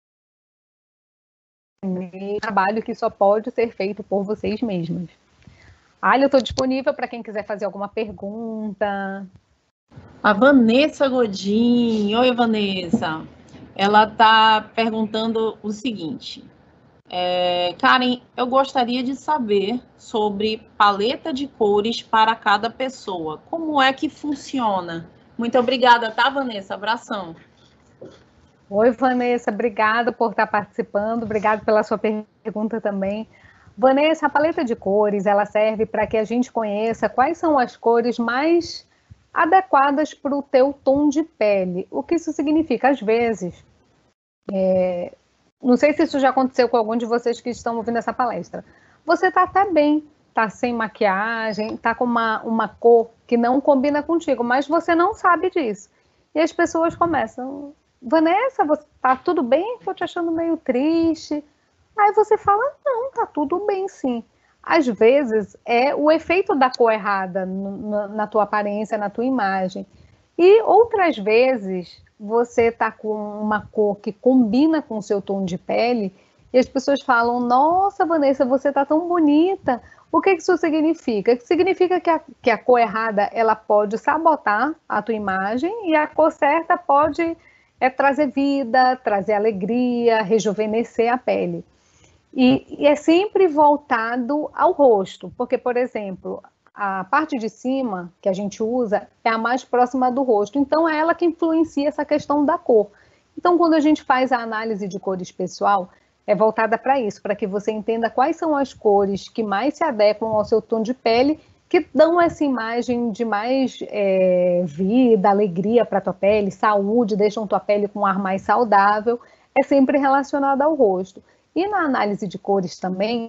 mesmo, trabalho que só pode ser feito por vocês mesmas. Ah, eu estou disponível para quem quiser fazer alguma pergunta. A Vanessa Godin, oi Vanessa, ela está perguntando o seguinte, é, Karen, eu gostaria de saber sobre paleta de cores para cada pessoa, como é que funciona? Muito obrigada, tá Vanessa? Abração. Oi Vanessa, obrigada por estar participando, obrigada pela sua pergunta também. Vanessa, a paleta de cores, ela serve para que a gente conheça quais são as cores mais adequadas para o teu tom de pele. O que isso significa? Às vezes, é, não sei se isso já aconteceu com algum de vocês que estão ouvindo essa palestra, você está até bem, está sem maquiagem, está com uma, uma cor que não combina contigo, mas você não sabe disso. E as pessoas começam, Vanessa, você está tudo bem? Estou te achando meio triste. Aí você fala, não, está tudo bem sim. Às vezes, é o efeito da cor errada na, na tua aparência, na tua imagem. E outras vezes, você está com uma cor que combina com o seu tom de pele e as pessoas falam, nossa, Vanessa, você está tão bonita. O que isso significa? Significa que a, que a cor errada ela pode sabotar a tua imagem e a cor certa pode é, trazer vida, trazer alegria, rejuvenescer a pele. E, e é sempre voltado ao rosto, porque, por exemplo, a parte de cima que a gente usa é a mais próxima do rosto, então é ela que influencia essa questão da cor. Então, quando a gente faz a análise de cores pessoal, é voltada para isso, para que você entenda quais são as cores que mais se adequam ao seu tom de pele que dão essa imagem de mais é, vida, alegria para a tua pele, saúde, deixam tua pele com um ar mais saudável, é sempre relacionada ao rosto. E na análise de cores também,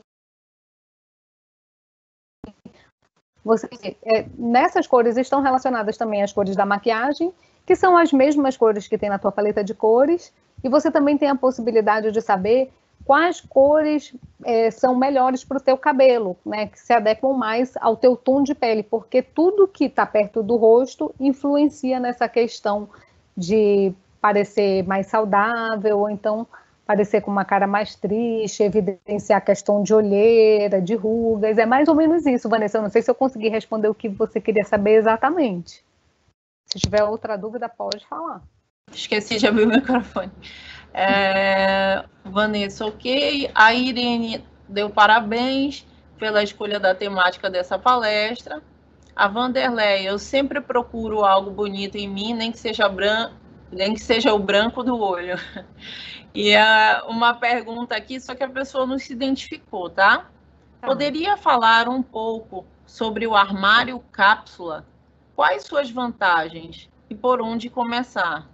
você, é, nessas cores estão relacionadas também as cores da maquiagem, que são as mesmas cores que tem na tua paleta de cores, e você também tem a possibilidade de saber quais cores é, são melhores para o teu cabelo, né, que se adequam mais ao teu tom de pele, porque tudo que está perto do rosto influencia nessa questão de parecer mais saudável, ou então parecer com uma cara mais triste, evidenciar a questão de olheira, de rugas, é mais ou menos isso, Vanessa. Eu não sei se eu consegui responder o que você queria saber exatamente. Se tiver outra dúvida, pode falar. Esqueci de abrir o microfone. É, Vanessa, ok. A Irene deu parabéns pela escolha da temática dessa palestra. A Vanderlei, eu sempre procuro algo bonito em mim, nem que seja branco, nem que seja o branco do olho. E uh, uma pergunta aqui, só que a pessoa não se identificou, tá? tá? Poderia falar um pouco sobre o armário cápsula? Quais suas vantagens e por onde começar?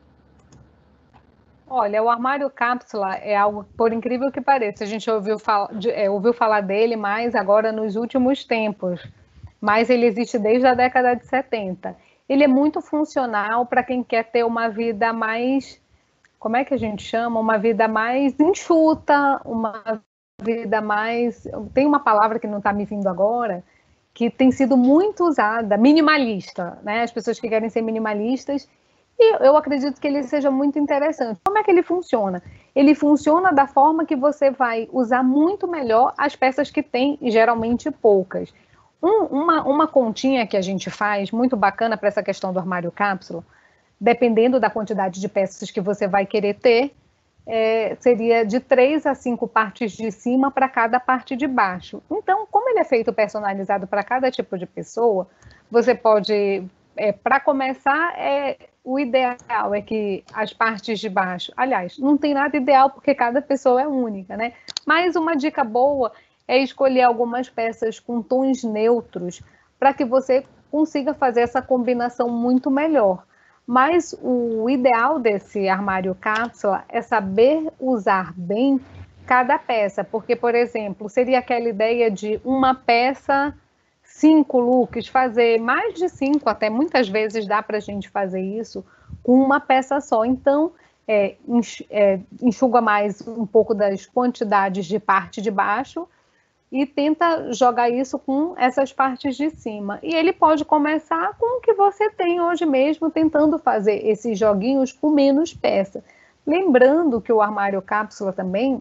Olha, o armário cápsula é algo, por incrível que pareça, a gente ouviu, fal é, ouviu falar dele mais agora nos últimos tempos, mas ele existe desde a década de setenta. Ele é muito funcional para quem quer ter uma vida mais, como é que a gente chama? Uma vida mais enxuta, uma vida mais... Tem uma palavra que não está me vindo agora, que tem sido muito usada, minimalista, né? As pessoas que querem ser minimalistas, e eu acredito que ele seja muito interessante. Como é que ele funciona? Ele funciona da forma que você vai usar muito melhor as peças que tem, e geralmente poucas. Um, uma, uma continha que a gente faz, muito bacana para essa questão do armário cápsula, dependendo da quantidade de peças que você vai querer ter, é, seria de três a cinco partes de cima para cada parte de baixo. Então, como ele é feito personalizado para cada tipo de pessoa, você pode, é, para começar, é, o ideal é que as partes de baixo, aliás, não tem nada ideal porque cada pessoa é única, né? Mas uma dica boa é escolher algumas peças com tons neutros para que você consiga fazer essa combinação muito melhor. Mas o ideal desse armário cápsula é saber usar bem cada peça, porque, por exemplo, seria aquela ideia de uma peça, cinco looks, fazer mais de cinco, até muitas vezes dá para a gente fazer isso com uma peça só. Então, é, enxuga mais um pouco das quantidades de parte de baixo e tenta jogar isso com essas partes de cima. E ele pode começar com o que você tem hoje mesmo, tentando fazer esses joguinhos com menos peça. Lembrando que o armário cápsula também,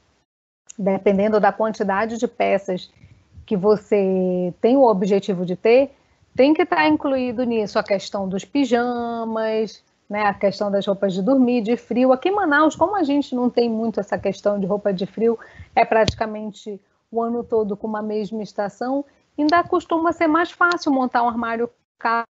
dependendo da quantidade de peças que você tem o objetivo de ter, tem que estar incluído nisso a questão dos pijamas, né, a questão das roupas de dormir, de frio. Aqui em Manaus, como a gente não tem muito essa questão de roupa de frio, é praticamente o ano todo com uma mesma estação, ainda costuma ser mais fácil montar um armário cápsula,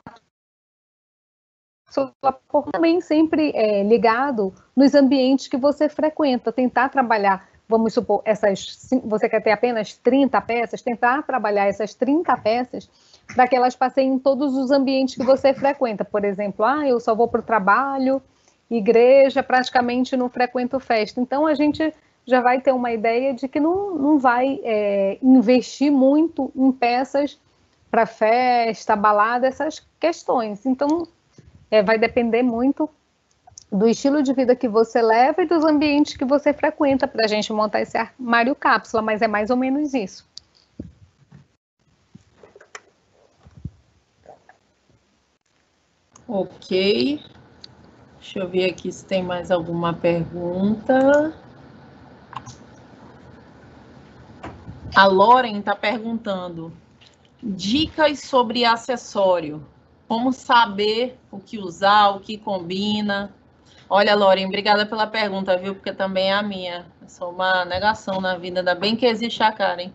também sempre é, ligado nos ambientes que você frequenta, tentar trabalhar, vamos supor, essas, você quer ter apenas trinta peças, tentar trabalhar essas trinta peças para que elas passem em todos os ambientes que você frequenta. Por exemplo, ah, eu só vou para o trabalho, igreja, praticamente não frequento festa. Então, a gente já vai ter uma ideia de que não, não vai é, investir muito em peças para festa, balada, essas questões. Então, é, vai depender muito do estilo de vida que você leva e dos ambientes que você frequenta para a gente montar esse armário cápsula, mas é mais ou menos isso. Ok. Deixa eu ver aqui se tem mais alguma pergunta. A Loren está perguntando, dicas sobre acessório, como saber o que usar, o que combina. Olha, Loren, obrigada pela pergunta, viu? Porque também é a minha. Eu sou uma negação na vida, ainda bem que existe a Karen.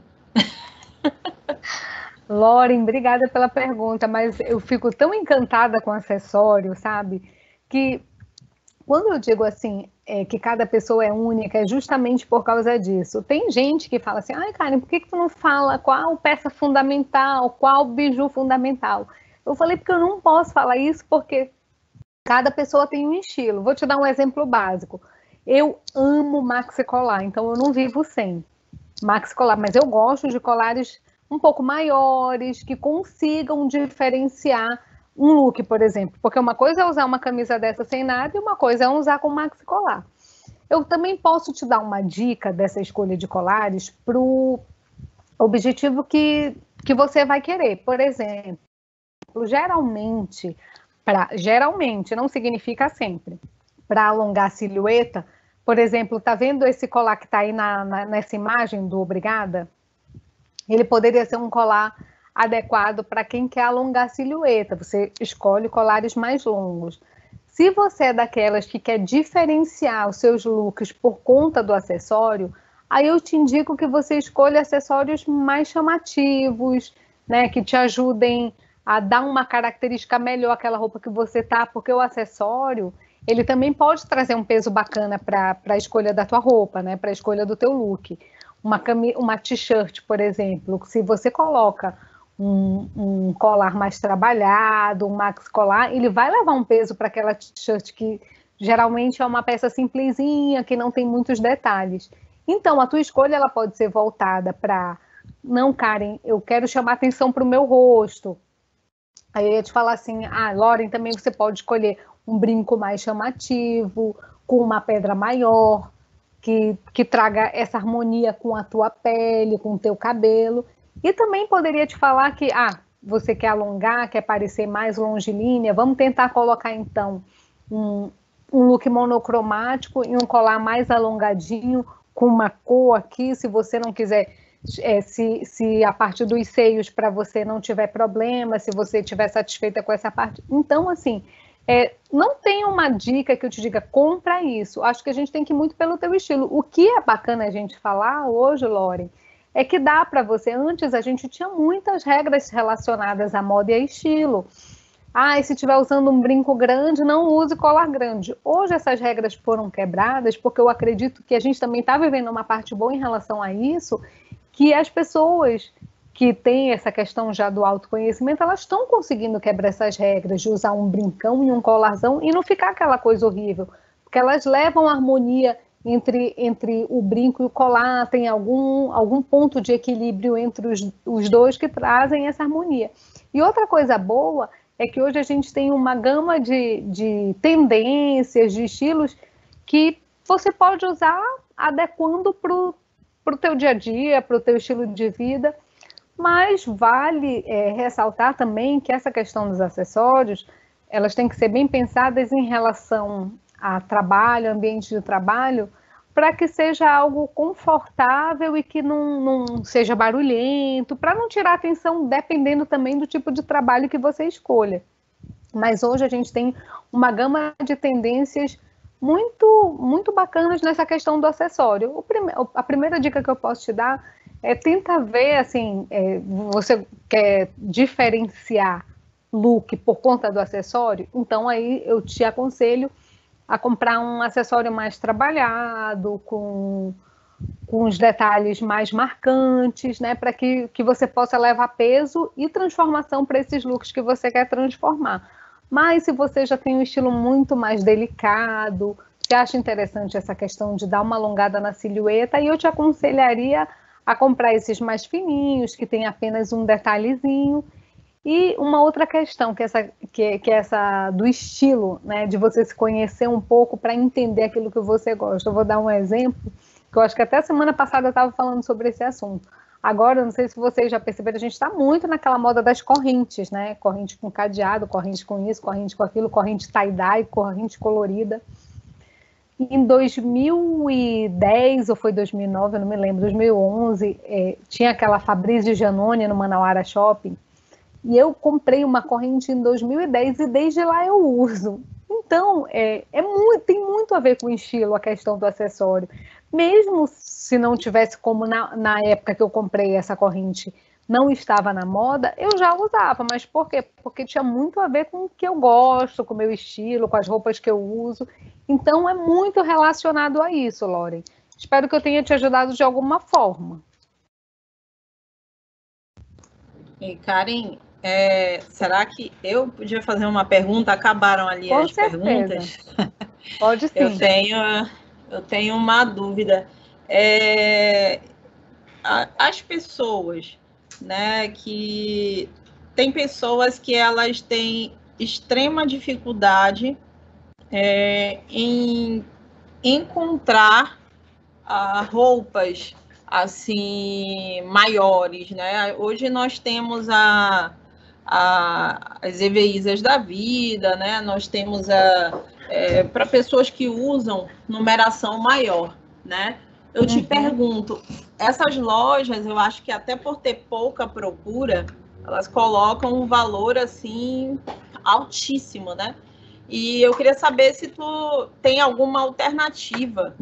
Loren, obrigada pela pergunta, mas eu fico tão encantada com acessório, sabe? Que quando eu digo assim, é, que cada pessoa é única, é justamente por causa disso. Tem gente que fala assim, ai, Karen, por que, que tu não fala qual peça fundamental, qual biju fundamental? Eu falei, porque eu não posso falar isso, porque cada pessoa tem um estilo. Vou te dar um exemplo básico. Eu amo maxi colar, então eu não vivo sem maxi colar, mas eu gosto de colares um pouco maiores, que consigam diferenciar um look, por exemplo, porque uma coisa é usar uma camisa dessa sem nada e uma coisa é usar com maxi colar. Eu também posso te dar uma dica dessa escolha de colares para o objetivo que, que você vai querer. Por exemplo, geralmente, pra, geralmente, não significa sempre, para alongar a silhueta, por exemplo, tá vendo esse colar que está aí na, na, nessa imagem do Obrigada? Ele poderia ser um colar adequado para quem quer alongar a silhueta. Você escolhe colares mais longos. Se você é daquelas que quer diferenciar os seus looks por conta do acessório, aí eu te indico que você escolha acessórios mais chamativos, né, que te ajudem a dar uma característica melhor àquela roupa que você tá, porque o acessório, ele também pode trazer um peso bacana para a escolha da tua roupa, né, para a escolha do teu look. Uma, uma t-shirt, por exemplo, se você coloca um, um colar mais trabalhado, um maxi colar, ele vai levar um peso para aquela t-shirt que geralmente é uma peça simplesinha, que não tem muitos detalhes. Então, a tua escolha ela pode ser voltada para, não, Karen, eu quero chamar atenção para o meu rosto. Aí eu ia te falar assim, ah, Lauren, também você pode escolher um brinco mais chamativo, com uma pedra maior, Que, que traga essa harmonia com a tua pele, com o teu cabelo. E também poderia te falar que, ah, você quer alongar, quer parecer mais longilínea, vamos tentar colocar, então, um, um look monocromático e um colar mais alongadinho, com uma cor aqui, se você não quiser, é, se, se a parte dos seios para você não tiver problema, se você estiver satisfeita com essa parte. Então, assim, É, não tem uma dica que eu te diga, compra isso. Acho que a gente tem que ir muito pelo teu estilo. O que é bacana a gente falar hoje, Lauren, é que dá para você. Antes a gente tinha muitas regras relacionadas à moda e a estilo. Ah, e se estiver usando um brinco grande, não use colar grande. Hoje essas regras foram quebradas, porque eu acredito que a gente também está vivendo uma parte boa em relação a isso, que as pessoas que tem essa questão já do autoconhecimento, elas estão conseguindo quebrar essas regras de usar um brincão e um colarzão e não ficar aquela coisa horrível, porque elas levam a harmonia entre, entre o brinco e o colar, tem algum, algum ponto de equilíbrio entre os, os dois que trazem essa harmonia. E outra coisa boa é que hoje a gente tem uma gama de, de tendências, de estilos que você pode usar adequando para o teu dia a dia, para o teu estilo de vida. Mas vale é, ressaltar também que essa questão dos acessórios, elas têm que ser bem pensadas em relação a trabalho, ambiente de trabalho, para que seja algo confortável e que não, não seja barulhento, para não tirar atenção, dependendo também do tipo de trabalho que você escolha. Mas hoje a gente tem uma gama de tendências muito, muito bacanas nessa questão do acessório. O prime- a primeira dica que eu posso te dar é tenta ver, assim, é, você quer diferenciar look por conta do acessório, então aí eu te aconselho a comprar um acessório mais trabalhado, com, com os detalhes mais marcantes, né, para que, que você possa levar peso e transformação para esses looks que você quer transformar. Mas se você já tem um estilo muito mais delicado, você acha interessante essa questão de dar uma alongada na silhueta, aí eu te aconselharia a comprar esses mais fininhos, que tem apenas um detalhezinho. E uma outra questão, que é essa, que, que é essa do estilo, né, de você se conhecer um pouco para entender aquilo que você gosta. Eu vou dar um exemplo, que eu acho que até semana passada eu estava falando sobre esse assunto. Agora, não sei se vocês já perceberam, a gente está muito naquela moda das correntes, né? Corrente com cadeado, corrente com isso, corrente com aquilo, corrente tie-dye, corrente colorida. Em dois mil e dez, ou foi dois mil e nove, eu não me lembro, dois mil e onze, é, tinha aquela Fabrício Giannone no Manauara Shopping, e eu comprei uma corrente em dois mil e dez e desde lá eu uso. Então, é, é muito, tem muito a ver com o estilo, a questão do acessório. Mesmo se não tivesse como na, na época que eu comprei essa corrente não estava na moda, eu já usava. Mas por quê? Porque tinha muito a ver com o que eu gosto, com o meu estilo, com as roupas que eu uso. Então, é muito relacionado a isso, Lauren. Espero que eu tenha te ajudado de alguma forma. E, Karen, é, será que eu podia fazer uma pergunta? Acabaram ali Com as certeza. perguntas? Pode sim. Eu tenho, eu tenho uma dúvida. É, as pessoas, né, que tem pessoas que elas têm extrema dificuldade é, em encontrar ah, roupas assim maiores, né? Hoje nós temos a, a, as Eveisas da vida, né? Nós temos a é, para pessoas que usam numeração maior, né? Eu te Uhum. pergunto, essas lojas, eu acho que até por ter pouca procura, elas colocam um valor assim altíssimo, né? E eu queria saber se tu tem alguma alternativa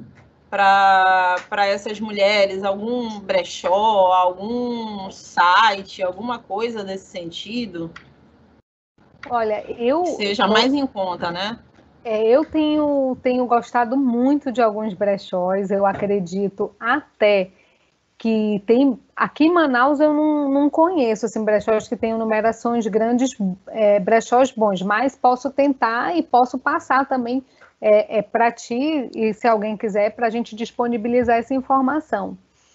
para essas mulheres, algum brechó, algum site, alguma coisa nesse sentido? Olha, eu... Que seja mais em conta, né? É, eu tenho, tenho gostado muito de alguns brechós, eu acredito até que tem... Aqui em Manaus eu não, não conheço assim, brechós que tenham numerações grandes, é, brechós bons, mas posso tentar e posso passar também é, é, para ti, e se alguém quiser, para a gente disponibilizar essa informação.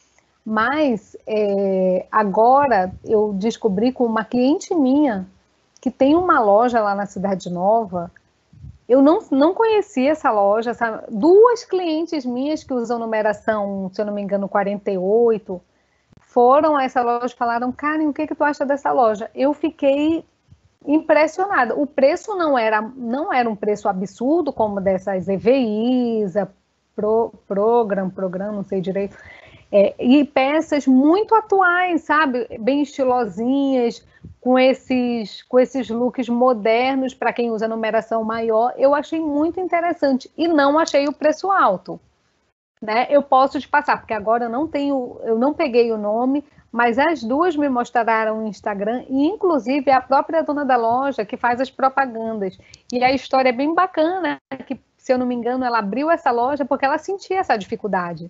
Mas é, agora eu descobri com uma cliente minha que tem uma loja lá na Cidade Nova. Eu não, não conhecia essa loja, essa, duas clientes minhas que usam numeração, se eu não me engano, quarenta e oito, foram a essa loja e falaram, Karen, o que, que tu acha dessa loja? Eu fiquei impressionada. O preço não era, não era um preço absurdo, como dessas EVIs, Pro, Program, Program, não sei direito, é, e peças muito atuais, sabe? Bem estilosinhas, com esses, com esses looks modernos, para quem usa numeração maior, eu achei muito interessante e não achei o preço alto. Né? Eu posso te passar, porque agora eu não tenho, eu não peguei o nome, mas as duas me mostraram no Instagram, e inclusive a própria dona da loja que faz as propagandas. E a história é bem bacana, que, se eu não me engano, ela abriu essa loja porque ela sentia essa dificuldade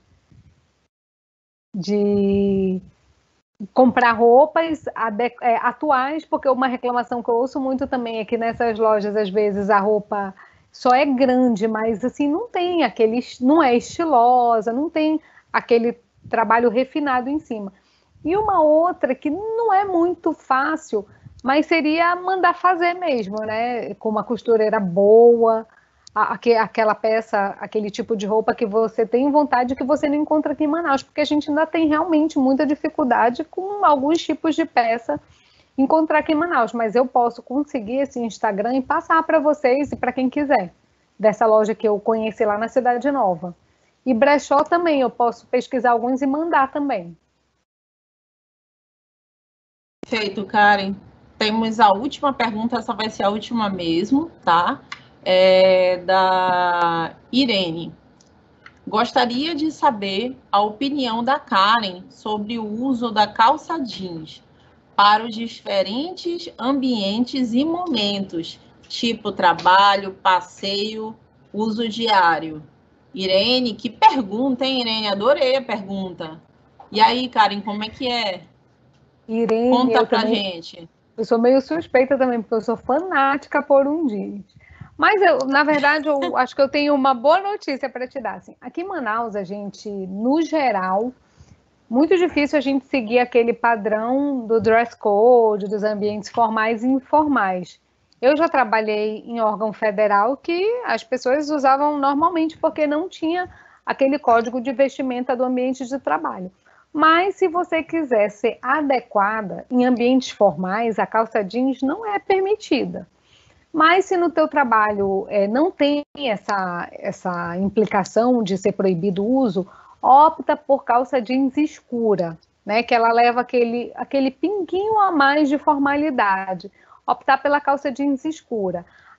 de comprar roupas atuais, porque uma reclamação que eu ouço muito também é que nessas lojas, às vezes, a roupa só é grande, mas assim, não tem aquele, não é estilosa, não tem aquele trabalho refinado em cima. E uma outra que não é muito fácil, mas seria mandar fazer mesmo, né? Com uma costureira boa, aquela peça, aquele tipo de roupa que você tem vontade, que você não encontra aqui em Manaus, porque a gente ainda tem realmente muita dificuldade com alguns tipos de peça encontrar aqui em Manaus, mas eu posso conseguir esse Instagram e passar para vocês e para quem quiser, dessa loja que eu conheci lá na Cidade Nova. E brechó também, eu posso pesquisar alguns e mandar também. Perfeito, Karen. Temos a última pergunta, essa vai ser a última mesmo, tá? É da Irene. Gostaria de saber a opinião da Karen sobre o uso da calça jeans para os diferentes ambientes e momentos, tipo trabalho, passeio, uso diário. Irene, que pergunta, hein, Irene? Adorei a pergunta. E aí, Karen, como é que é? Irene, Conta pra também, gente. Eu sou meio suspeita também, porque eu sou fanática por um jeans. Mas, eu, na verdade, eu acho que eu tenho uma boa notícia para te dar. Assim, aqui em Manaus, a gente, no geral, muito difícil a gente seguir aquele padrão do dress code, dos ambientes formais e informais. Eu já trabalhei em órgão federal que as pessoas usavam normalmente porque não tinha aquele código de vestimenta do ambiente de trabalho. Mas se você quiser ser adequada em ambientes formais, a calça jeans não é permitida. Mas se no teu trabalho é, não tem essa, essa implicação de ser proibido o uso, opta por calça jeans escura, né? Que ela leva aquele, aquele pinguinho a mais de formalidade. Optar pela calça jeans escura.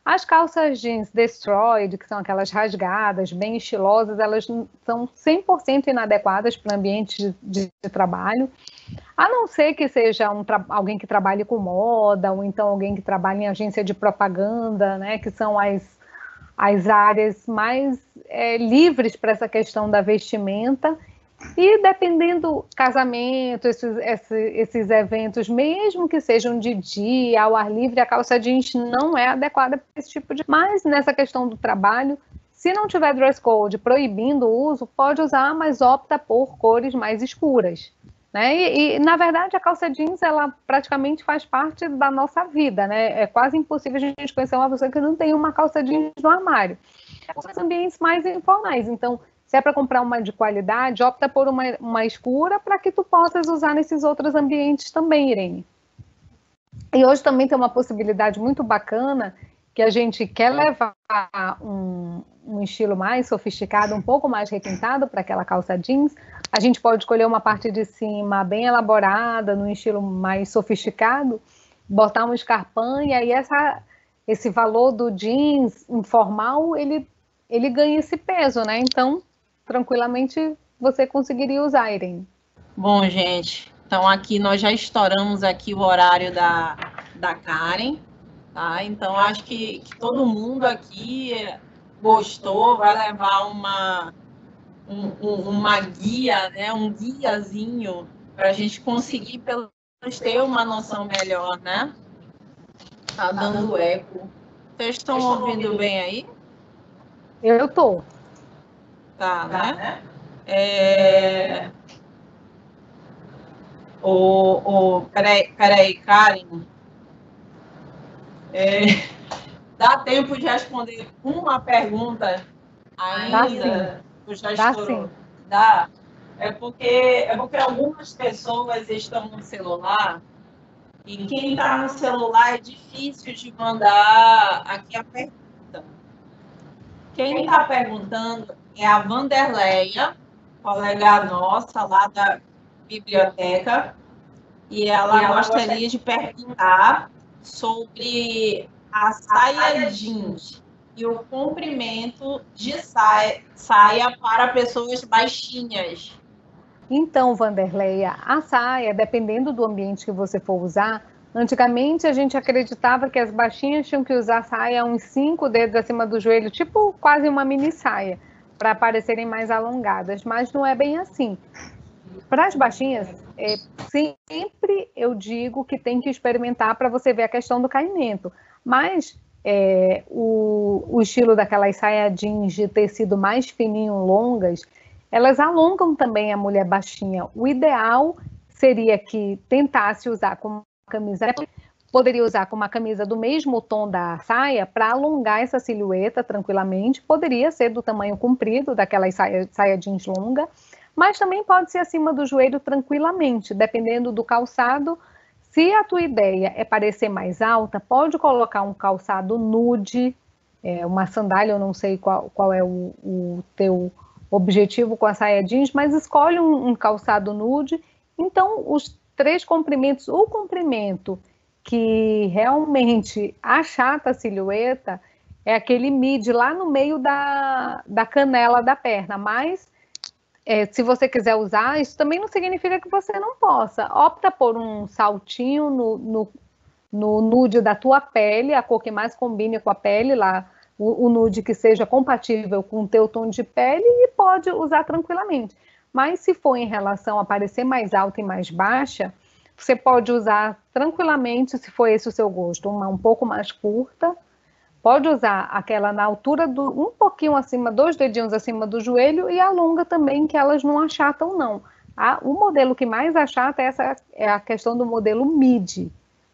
As calças jeans destroyed, que são aquelas rasgadas, bem estilosas, elas são cem por cento inadequadas para ambiente de, de trabalho, a não ser que seja um alguém que trabalhe com moda, ou então alguém que trabalhe em agência de propaganda, né, que são as, as áreas mais é, livres para essa questão da vestimenta. E dependendo casamento, esses, esses, esses eventos, mesmo que sejam de dia, ao ar livre, a calça jeans não é adequada para esse tipo de... Mas nessa questão do trabalho, se não tiver dress code proibindo o uso, pode usar, mas opta por cores mais escuras. Né? E, e, na verdade, a calça jeans, ela praticamente faz parte da nossa vida, né? É quase impossível a gente conhecer uma pessoa que não tem uma calça jeans no armário. São ambientes mais informais, então... Se é para comprar uma de qualidade, opta por uma, uma escura para que tu possas usar nesses outros ambientes também, Irene. E hoje também tem uma possibilidade muito bacana que a gente quer levar um, um estilo mais sofisticado, um pouco mais requintado para aquela calça jeans. A gente pode escolher uma parte de cima bem elaborada, num estilo mais sofisticado, botar um escarpão e aí essa, esse valor do jeans informal, ele, ele ganha esse peso, né? Então... tranquilamente você conseguiria usar, Irene. Bom, gente, então aqui nós já estouramos aqui o horário da, da Karen, tá? Então acho que, que todo mundo aqui gostou, vai levar uma, um, um, uma guia, né? Um guiazinho para a gente conseguir pelo menos ter uma noção melhor, né? Tá dando eco. Vocês estão ouvindo bem aí? Eu tô. Tá, né? É... O, o, peraí, peraí, Karen. É... Dá tempo de responder uma pergunta ainda? Dá sim. Já Dá estourou. sim. Dá? É porque, é porque algumas pessoas estão no celular e quem está no celular é difícil de mandar aqui a pergunta. Quem está perguntando é a Vanderleia, colega nossa lá da biblioteca, e ela, e ela gostaria de perguntar sobre a saia jeans e o comprimento de saia, saia para pessoas baixinhas. Então, Vanderleia, a saia, dependendo do ambiente que você for usar, antigamente a gente acreditava que as baixinhas tinham que usar saia uns cinco dedos acima do joelho, tipo quase uma mini saia, para parecerem mais alongadas, mas não é bem assim. Para as baixinhas, é, sempre eu digo que tem que experimentar para você ver a questão do caimento, mas é, o, o estilo daquelas saia jeans de tecido mais fininho, longas, elas alongam também a mulher baixinha. O ideal seria que tentasse usar com camisa, poderia usar com uma camisa do mesmo tom da saia para alongar essa silhueta tranquilamente, poderia ser do tamanho comprido daquela saia, saia jeans longa, mas também pode ser acima do joelho tranquilamente, dependendo do calçado. Se a tua ideia é parecer mais alta, pode colocar um calçado nude, é, uma sandália, eu não sei qual, qual é o, o teu objetivo com a saia jeans, mas escolhe um, um calçado nude. Então, os três comprimentos, o comprimento que realmente achata a silhueta é aquele midi lá no meio da, da canela da perna, mas é, se você quiser usar, isso também não significa que você não possa. Opta por um saltinho no, no, no nude da tua pele, a cor que mais combine com a pele, lá, o, o nude que seja compatível com o teu tom de pele e pode usar tranquilamente. Mas se for em relação a parecer mais alta e mais baixa, você pode usar tranquilamente, se for esse o seu gosto, uma um pouco mais curta. Pode usar aquela na altura, do, um pouquinho acima, dois dedinhos acima do joelho e a longa também, que elas não achatam não. A, o modelo que mais achata é, essa, é a questão do modelo midi.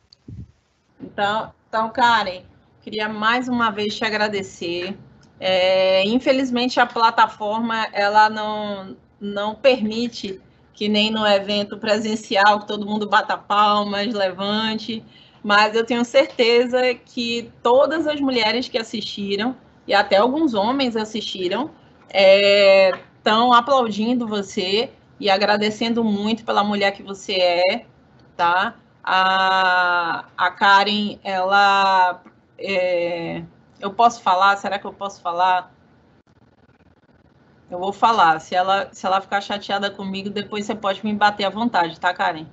Então, então, Karen, queria mais uma vez te agradecer. É, infelizmente, a plataforma ela não, não permite que nem no evento presencial, que todo mundo bata palmas, levante, mas eu tenho certeza que todas as mulheres que assistiram, e até alguns homens assistiram, estão é, aplaudindo você e agradecendo muito pela mulher que você é, tá? A, a Karen, ela é, Eu posso falar? Será que eu posso falar? Eu vou falar. Se ela, se ela ficar chateada comigo, depois você pode me bater à vontade, tá, Karen?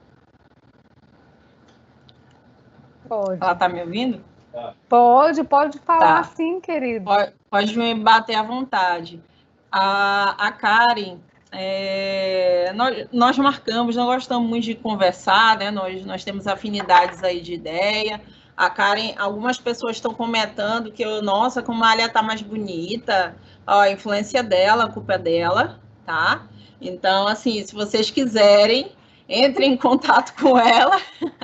Pode. Ela tá me ouvindo? Pode, pode falar Tá. sim, querido. Pode, pode me bater à vontade. A, a Karen, é, nós, nós marcamos, nós gostamos muito de conversar, né? Nós, nós temos afinidades aí de ideia. A Karen, algumas pessoas estão comentando que, eu, nossa, como a Alia tá mais bonita, ó, a influência dela, a culpa é dela, tá? Então, assim, se vocês quiserem, entrem em contato com ela.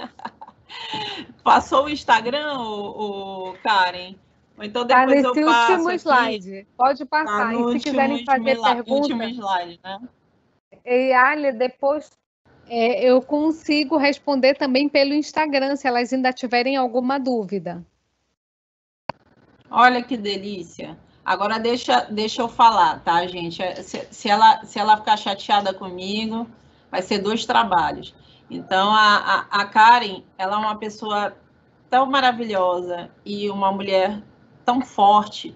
Passou o Instagram, o, o Karen? Ou então Tá depois nesse eu passo último aqui. slide. Pode Tá passar. no E se último, quiserem último, fazer último pergunta, slide, né? e Alia, depois é, eu consigo responder também pelo Instagram, se elas ainda tiverem alguma dúvida. Olha que delícia. Agora deixa, deixa eu falar, tá, gente? Se, se, ela, se ela ficar chateada comigo, vai ser dois trabalhos. Então, a, a, a Karen, ela é uma pessoa tão maravilhosa e uma mulher tão forte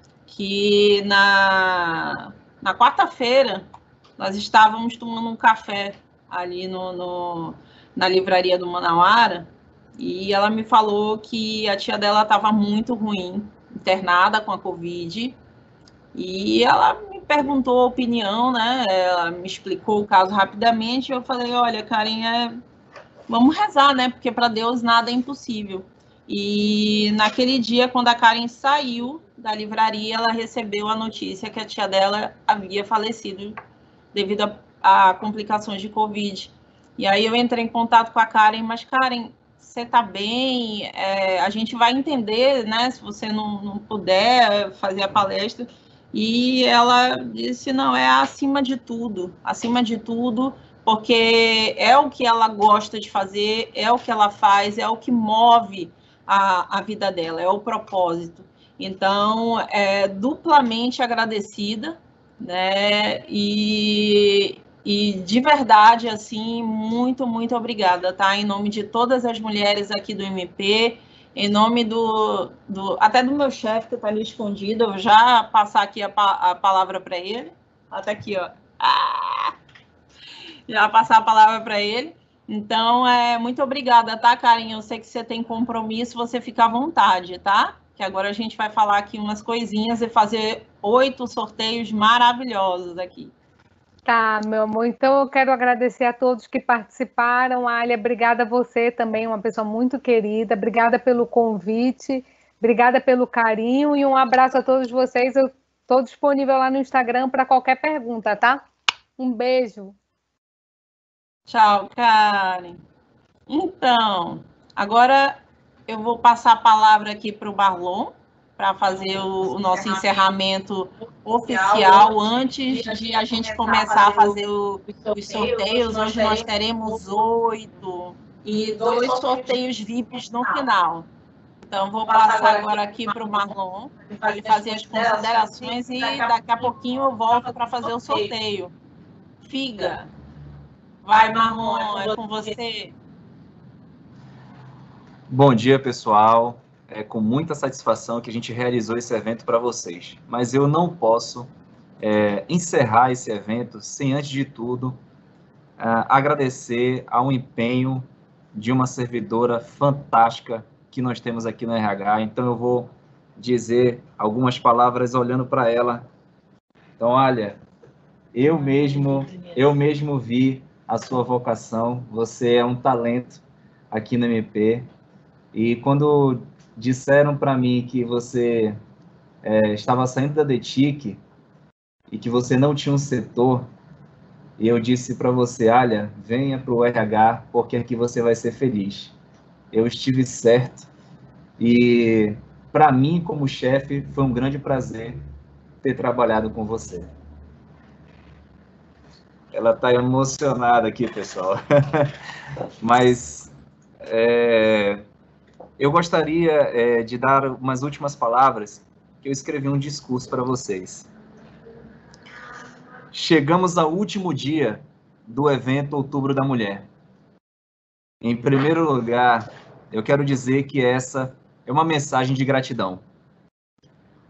que na, na quarta-feira nós estávamos tomando um café ali no, no, na livraria do Manauara e ela me falou que a tia dela estava muito ruim, internada com a Covid, e ela me perguntou a opinião, né? Ela me explicou o caso rapidamente e eu falei, olha, Karen, é... vamos rezar, né? Porque para Deus nada é impossível. E naquele dia, quando a Karen saiu da livraria, ela recebeu a notícia que a tia dela havia falecido devido a, a complicações de Covid. E aí eu entrei em contato com a Karen, mas Karen, você está bem? É, a gente vai entender, né? Se você não, não puder fazer a palestra. E ela disse, não, é acima de tudo, acima de tudo, porque é o que ela gosta de fazer, é o que ela faz, é o que move a, a vida dela, é o propósito. Então, é duplamente agradecida, né? E, e de verdade, assim, muito, muito obrigada, tá? Em nome de todas as mulheres aqui do M P, em nome do, do até do meu chefe que está ali escondido, eu já passar aqui a, a palavra para ele. Até aqui, ó. Ah! Já passar a palavra para ele. Então, é, muito obrigada, tá, Karen? Eu sei que você tem compromisso, você fica à vontade, tá? Que agora a gente vai falar aqui umas coisinhas e fazer oito sorteios maravilhosos aqui. Tá, meu amor. Então, eu quero agradecer a todos que participaram. Alia, obrigada a você também, uma pessoa muito querida. Obrigada pelo convite, obrigada pelo carinho e um abraço a todos vocês. Eu estou disponível lá no Instagram para qualquer pergunta, tá? Um beijo. Tchau, Karen. Então, agora eu vou passar a palavra aqui para o Marlon, para fazer o, o nosso encerramento oficial antes de a gente começar a fazer o, os sorteios. Hoje nós teremos oito e dois sorteios V I Ps no final. Então, vou passar agora aqui para o Marlon, para ele fazer as considerações e daqui a pouquinho eu volto para fazer o sorteio. Figa, vai, Marlon, é com você. Bom dia, pessoal. É com muita satisfação que a gente realizou esse evento para vocês. Mas eu não posso é, encerrar esse evento sem, antes de tudo, é, agradecer ao empenho de uma servidora fantástica que nós temos aqui no R H. Então, eu vou dizer algumas palavras olhando para ela. Então, olha, eu mesmo, eu mesmo vi a sua vocação. Você é um talento aqui no M P. E quando disseram para mim que você é, estava saindo da D T I C e que você não tinha um setor, eu disse para você, olha, venha para o R H, porque aqui você vai ser feliz. Eu estive certo e, para mim, como chefe, foi um grande prazer ter trabalhado com você. Ela está emocionada aqui, pessoal. Mas... É... Eu gostaria é, de dar umas últimas palavras, que eu escrevi um discurso para vocês. Chegamos ao último dia do evento Outubro da Mulher. Em primeiro lugar, eu quero dizer que essa é uma mensagem de gratidão.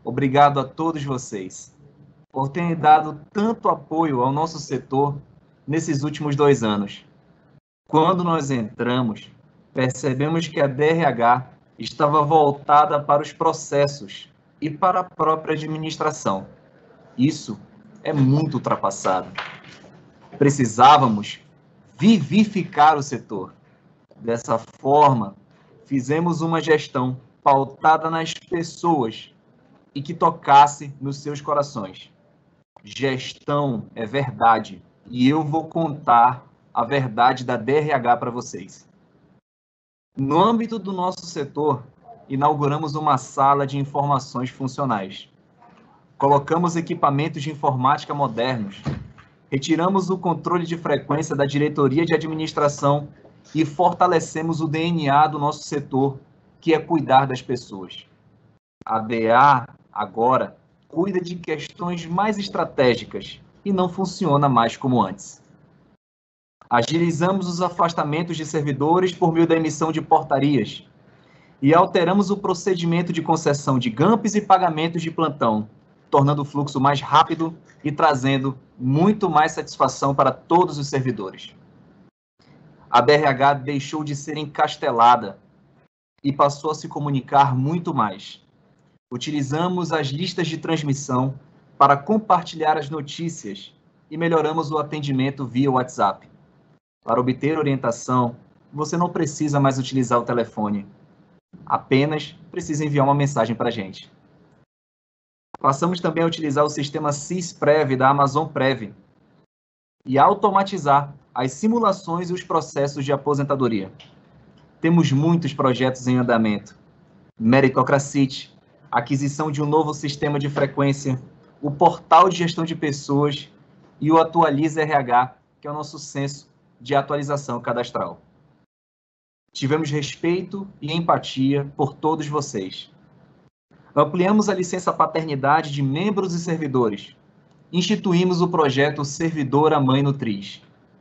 Obrigado a todos vocês por terem dado tanto apoio ao nosso setor nesses últimos dois anos. Quando nós entramos, percebemos que a D R H estava voltada para os processos e para a própria administração. Isso é muito ultrapassado. Precisávamos vivificar o setor. Dessa forma, fizemos uma gestão pautada nas pessoas e que tocasse nos seus corações. Gestão é verdade, e eu vou contar a verdade da D R H para vocês. No âmbito do nosso setor, inauguramos uma sala de informações funcionais. Colocamos equipamentos de informática modernos, retiramos o controle de frequência da diretoria de administração e fortalecemos o D N A do nosso setor, que é cuidar das pessoas. A D A, agora, cuida de questões mais estratégicas e não funciona mais como antes. Agilizamos os afastamentos de servidores por meio da emissão de portarias e alteramos o procedimento de concessão de GAMPs e pagamentos de plantão, tornando o fluxo mais rápido e trazendo muito mais satisfação para todos os servidores. A D R H deixou de ser encastelada e passou a se comunicar muito mais. Utilizamos as listas de transmissão para compartilhar as notícias e melhoramos o atendimento via WhatsApp. Para obter orientação, você não precisa mais utilizar o telefone. Apenas precisa enviar uma mensagem para a gente. Passamos também a utilizar o sistema SysPrev da Amazon Prev e automatizar as simulações e os processos de aposentadoria. Temos muitos projetos em andamento. Meritocracy, aquisição de um novo sistema de frequência, o portal de gestão de pessoas e o Atualiza R H, que é o nosso censo de atualização cadastral. Tivemos respeito e empatia por todos vocês. Ampliamos a licença paternidade de membros e servidores. Instituímos o projeto Servidora Mãe Nutriz.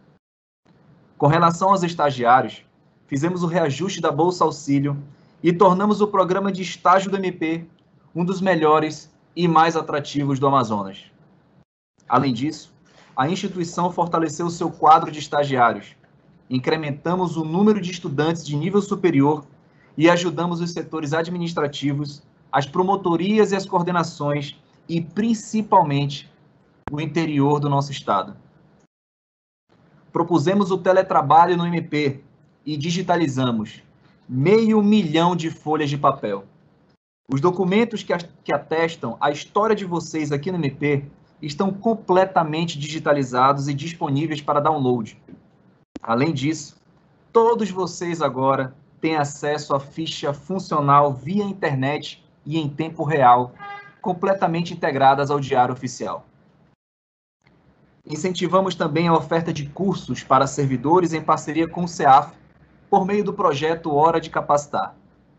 Com relação aos estagiários, fizemos o reajuste da Bolsa Auxílio e tornamos o programa de estágio do M P um dos melhores e mais atrativos do Amazonas. Além disso, a instituição fortaleceu seu quadro de estagiários, incrementamos o número de estudantes de nível superior e ajudamos os setores administrativos, as promotorias e as coordenações e, principalmente, o interior do nosso estado. Propusemos o teletrabalho no M P e digitalizamos meio milhão de folhas de papel. Os documentos que, que atestam a história de vocês aqui no M P estão completamente digitalizados e disponíveis para download. Além disso, todos vocês agora têm acesso à ficha funcional via internet e em tempo real, completamente integradas ao Diário Oficial. Incentivamos também a oferta de cursos para servidores em parceria com o CEAF, por meio do projeto Hora de Capacitar.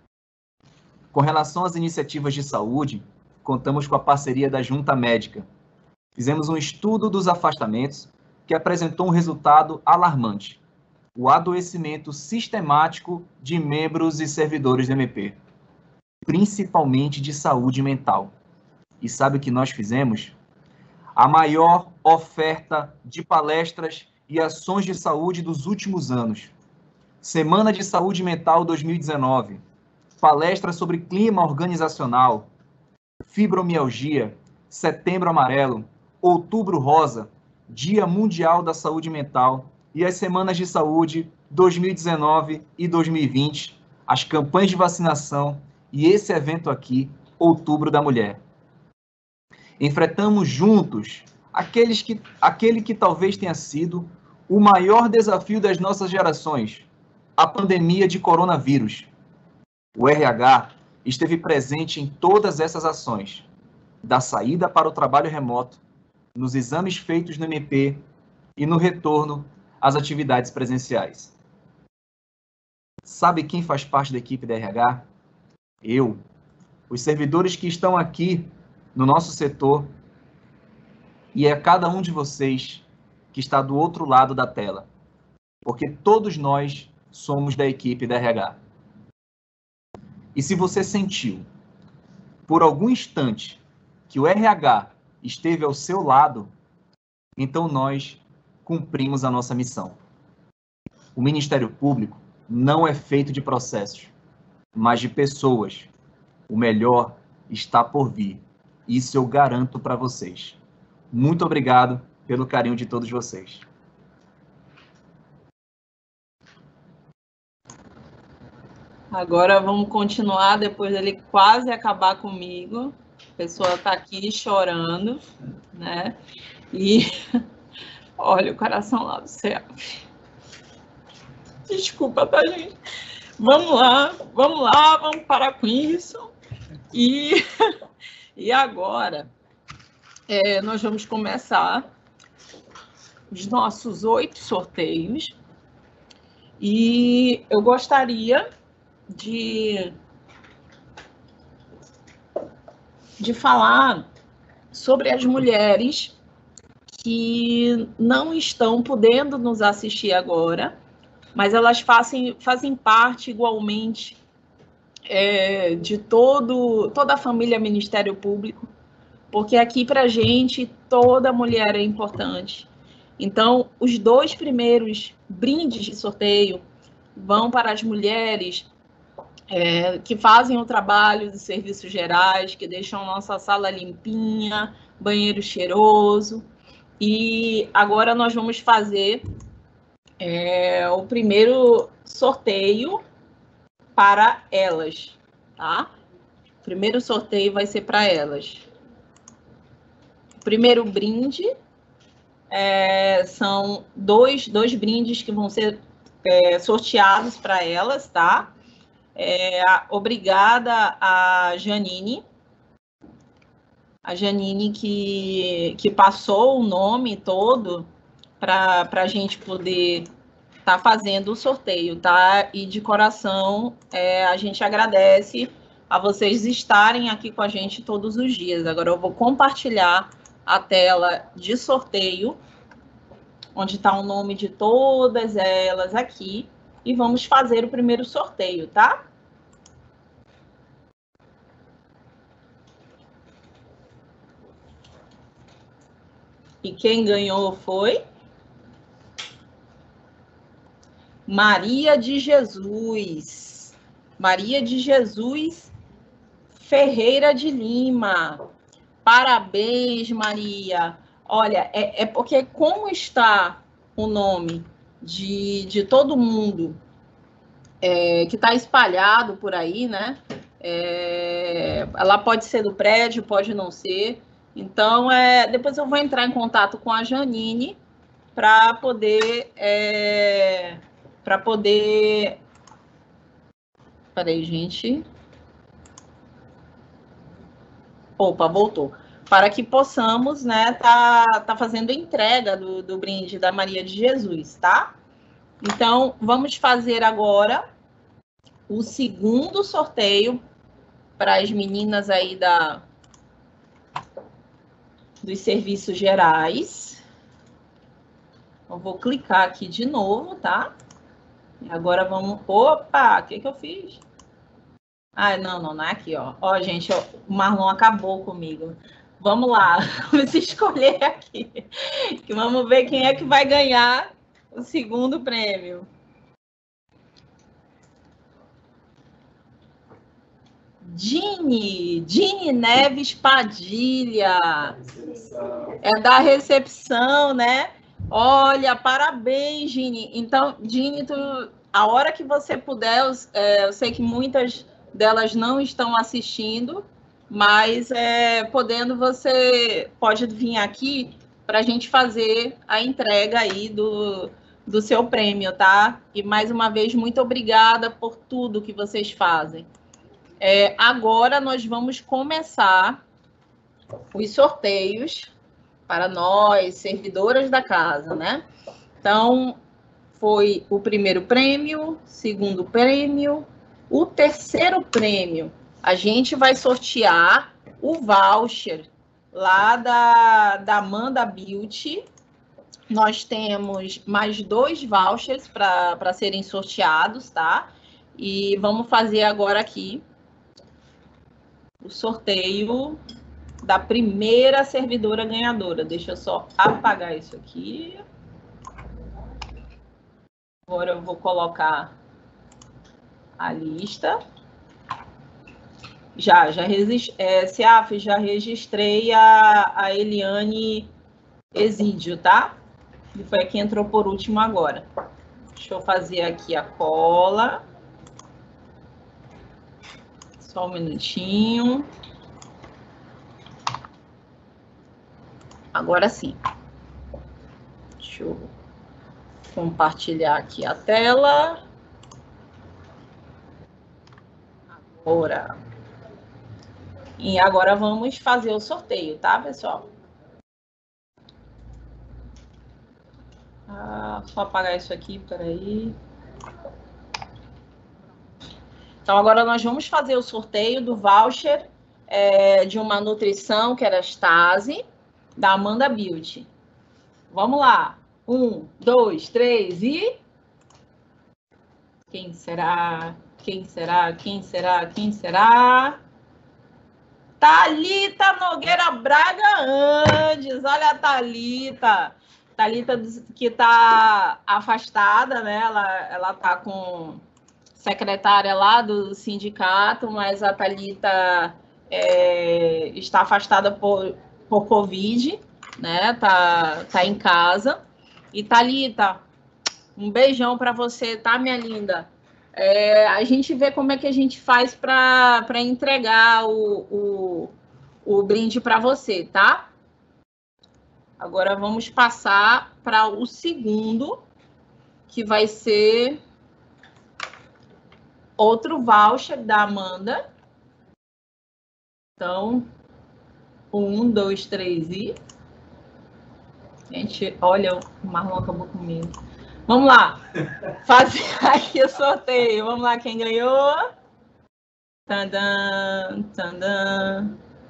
Com relação às iniciativas de saúde, contamos com a parceria da Junta Médica. Fizemos um estudo dos afastamentos que apresentou um resultado alarmante: o adoecimento sistemático de membros e servidores do M P, principalmente de saúde mental. E sabe o que nós fizemos? A maior oferta de palestras e ações de saúde dos últimos anos. Semana de Saúde Mental dois mil e dezenove, palestra sobre clima organizacional, fibromialgia, Setembro Amarelo, Outubro Rosa, Dia Mundial da Saúde Mental e as Semanas de Saúde dois mil e dezenove e dois mil e vinte, as campanhas de vacinação e esse evento aqui, Outubro da Mulher. Enfrentamos juntos aqueles que, aquele que talvez tenha sido o maior desafio das nossas gerações, a pandemia de coronavírus. O R H esteve presente em todas essas ações, da saída para o trabalho remoto, nos exames feitos no M P e no retorno às atividades presenciais. Sabe quem faz parte da equipe da R H? Eu, os servidores que estão aqui no nosso setor, e é cada um de vocês que está do outro lado da tela, porque todos nós somos da equipe da R H. E se você sentiu por algum instante que o R H esteve ao seu lado, então nós cumprimos a nossa missão. O Ministério Público não é feito de processos, mas de pessoas. O melhor está por vir. Isso eu garanto para vocês. Muito obrigado pelo carinho de todos vocês. Agora vamos continuar, depois dele quase acabar comigo. A pessoa está aqui chorando, né? E olha o coração lá do céu. Desculpa, tá, gente? Vamos lá, vamos lá, vamos parar com isso. E, e agora, é, nós vamos começar os nossos oito sorteios. E eu gostaria de, de falar sobre as mulheres que não estão podendo nos assistir agora, mas elas fazem, fazem parte igualmente é, de todo, toda a família Ministério Público, porque aqui para a gente toda mulher é importante. Então, os dois primeiros brindes de sorteio vão para as mulheres é, que fazem o trabalho de serviços gerais, que deixam nossa sala limpinha, banheiro cheiroso. E agora nós vamos fazer é, o primeiro sorteio para elas, tá? O primeiro sorteio vai ser para elas. O primeiro brinde é, são dois, dois brindes que vão ser é, sorteados para elas, tá? É, obrigada a Janine. A Janine que, que passou o nome todo para a gente poder estar tá fazendo o sorteio, tá? E de coração, é, a gente agradece a vocês estarem aqui com a gente todos os dias. Agora eu vou compartilhar a tela de sorteio, onde está o nome de todas elas aqui, e vamos fazer o primeiro sorteio, tá? E quem ganhou foi Maria de Jesus. Maria de Jesus Ferreira de Lima. Parabéns, Maria. Olha, é, é porque como está o nome de, de todo mundo é, que está espalhado por aí, né? É, ela pode ser do prédio, pode não ser. Então, é, depois eu vou entrar em contato com a Janine para poder... É, para poder... Peraí, gente. Opa, voltou. Para que possamos, né, tá, tá fazendo a entrega do, do brinde da Maria de Jesus, tá? Então, vamos fazer agora o segundo sorteio para as meninas aí da... dos serviços gerais. Eu vou clicar aqui de novo, tá? E agora vamos... Opa, o que que eu fiz? Ah, não, não, não é aqui, ó. Ó, gente, ó, o Marlon acabou comigo. Vamos lá, vamos escolher aqui. Que vamos ver quem é que vai ganhar o segundo prêmio. Dini, Dini Neves Padilha. É da recepção, né? Olha, parabéns, Dini. Então, Dini, tu, a hora que você puder, eu, é, eu sei que muitas delas não estão assistindo, mas é, podendo, você pode vir aqui para a gente fazer a entrega aí do, do seu prêmio, tá? E mais uma vez, muito obrigada por tudo que vocês fazem. É, agora nós vamos começar os sorteios para nós, servidoras da casa, né? Então, foi o primeiro prêmio, segundo prêmio, o terceiro prêmio. A gente vai sortear o voucher lá da, da Amanda Beauty. Nós temos mais dois vouchers para serem sorteados, tá? E vamos fazer agora aqui o sorteio da primeira servidora ganhadora. Deixa eu só apagar isso aqui. Agora eu vou colocar a lista. Já, já é, Ciaf, já registrei a, a Eliane Exídio, tá? E foi a que entrou por último agora. Deixa eu fazer aqui a cola. Só um minutinho. Agora sim. Deixa eu compartilhar aqui a tela. Agora. E agora vamos fazer o sorteio, tá, pessoal? Ah, só apagar isso aqui, peraí. Então, agora nós vamos fazer o sorteio do voucher é, de uma nutrição que era Stasi, da Amanda Beauty. Vamos lá. Um, dois, três e... Quem será? Quem será? Quem será? Quem será? Thalita Nogueira Braga Andes. Olha a Thalita. Thalita que está afastada, né? Ela, ela tá com secretária lá do sindicato, mas a Thalita é, está afastada por, por Covid, né? Tá, tá em casa. E Thalita, um beijão para você, tá, minha linda? É, a gente vê como é que a gente faz para entregar o, o, o brinde para você, tá? Agora vamos passar para o segundo, que vai ser outro voucher da Amanda. Então, um, dois, três e... Gente, olha, o Marlon acabou comigo. Vamos lá. Fazer aqui o sorteio. Vamos lá, quem ganhou? Tandã, tandã.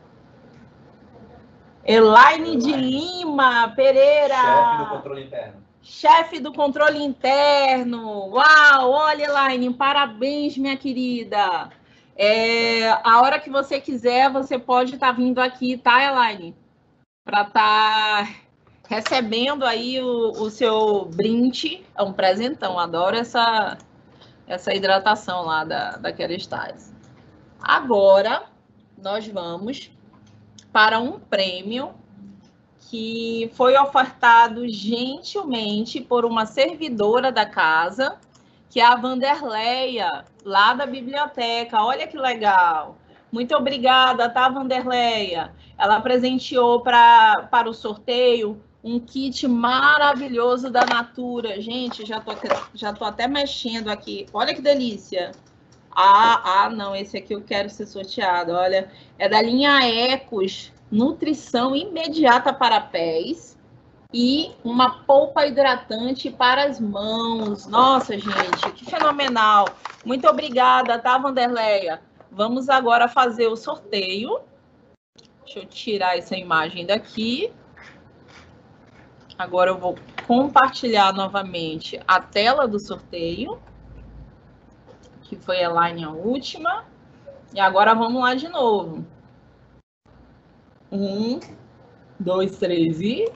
Elaine de Lima Pereira. Chefe do controle interno. Chefe do controle interno. Uau, olha, Elaine, parabéns, minha querida. É, a hora que você quiser, você pode estar vindo aqui, tá, Elaine? Para estar recebendo aí o, o seu brinde. É um presentão, adoro essa, essa hidratação lá da, da Kerastase. Agora, nós vamos para um prêmio que foi ofertado gentilmente por uma servidora da casa, que é a Vanderleia, lá da biblioteca. Olha que legal. Muito obrigada, tá, Vanderleia? Ela presenteou pra, para o sorteio um kit maravilhoso da Natura. Gente, já tô, já tô até mexendo aqui. Olha que delícia. Ah, ah, não, esse aqui eu quero ser sorteado. Olha, é da linha Ecos, nutrição imediata para pés e uma polpa hidratante para as mãos. Nossa, gente, que fenomenal. Muito obrigada, tá, Vanderleia? Vamos agora fazer o sorteio. Deixa eu tirar essa imagem daqui. Agora eu vou compartilhar novamente a tela do sorteio, que foi a Elaine a última. E agora vamos lá de novo. Um, dois, três e...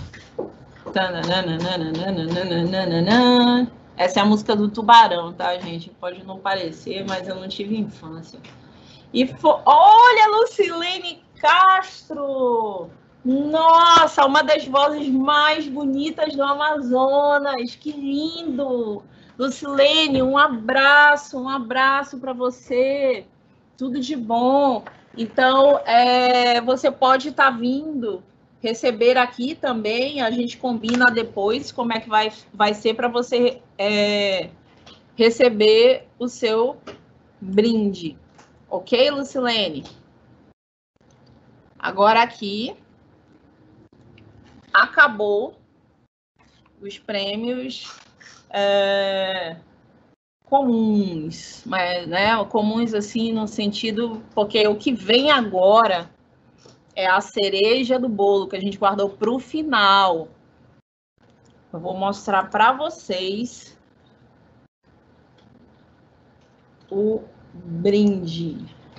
Essa é a música do Tubarão, tá, gente? Pode não parecer, mas eu não tive infância. E for... Olha, Lucilene Castro! Nossa, uma das vozes mais bonitas do Amazonas. Que lindo! Lucilene, um abraço, um abraço para você. Tudo de bom. Então, é, você pode estar tá vindo receber aqui também. A gente combina depois como é que vai, vai ser para você é, receber o seu brinde. Ok, Lucilene? Agora aqui, acabou os prêmios é, comuns, mas, né, comuns assim no sentido, porque o que vem agora é a cereja do bolo que a gente guardou para o final. Eu vou mostrar para vocês o brinde.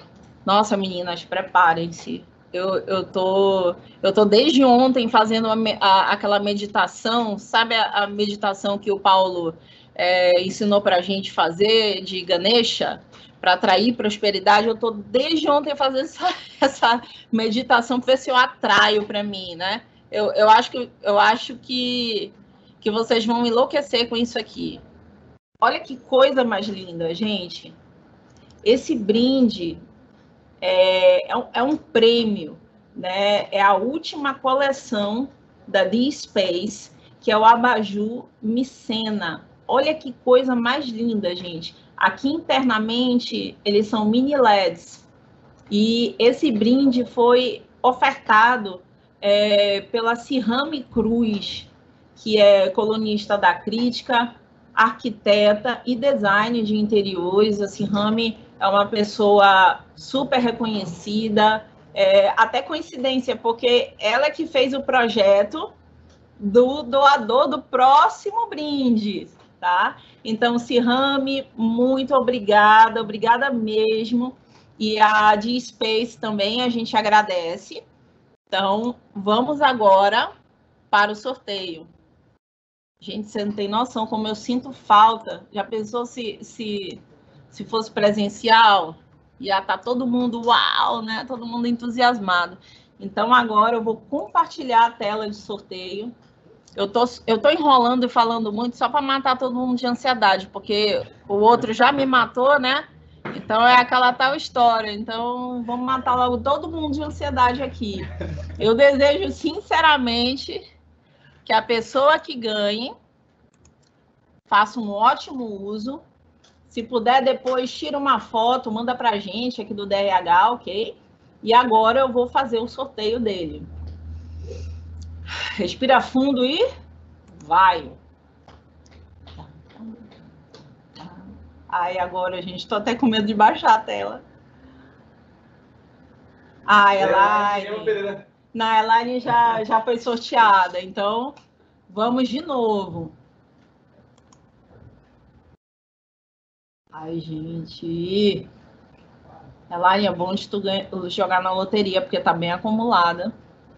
Nossa, meninas, preparem-se. Eu, eu, tô, eu tô desde ontem fazendo a, a, aquela meditação, sabe a, a meditação que o Paulo é, ensinou para a gente fazer, de Ganesha, para atrair prosperidade? Eu tô desde ontem fazendo essa, essa meditação para ver se eu atraio para mim, né? Eu, eu acho, que, eu acho que, que vocês vão enlouquecer com isso aqui. Olha que coisa mais linda, gente. Esse brinde é, é, um, é um prêmio, né? É a última coleção da The Space, que é o abajur Micena. Olha que coisa mais linda, gente. Aqui internamente, eles são mini L E Ds. E esse brinde foi ofertado é, pela Cirrame Cruz, que é colunista da Crítica, arquiteta e design de interiores. A Cirrame é uma pessoa super reconhecida, é, até coincidência, porque ela é que fez o projeto do doador do próximo brinde, tá? Então, Cirrame, muito obrigada, obrigada mesmo. E a de Space também a gente agradece. Então, vamos agora para o sorteio. Gente, você não tem noção como eu sinto falta. Já pensou se, se, se fosse presencial? Ia estar todo mundo, uau, né? Todo mundo entusiasmado. Então, agora eu vou compartilhar a tela de sorteio. Eu tô, eu tô enrolando e falando muito só para matar todo mundo de ansiedade, porque o outro já me matou, né? Então, é aquela tal história. Então, vamos matar logo todo mundo de ansiedade aqui. Eu desejo, sinceramente, que a pessoa que ganhe faça um ótimo uso. Se puder, depois tira uma foto, manda para a gente aqui do D R H, ok? E agora eu vou fazer o sorteio dele. Respira fundo e vai. Ai, agora, gente, estou até com medo de baixar a tela. Ah, Elaine. Na Elaine já, já foi sorteada, então vamos de novo. Ai, gente. Elaine, é bom de tu ganha, jogar na loteria, porque tá bem acumulada.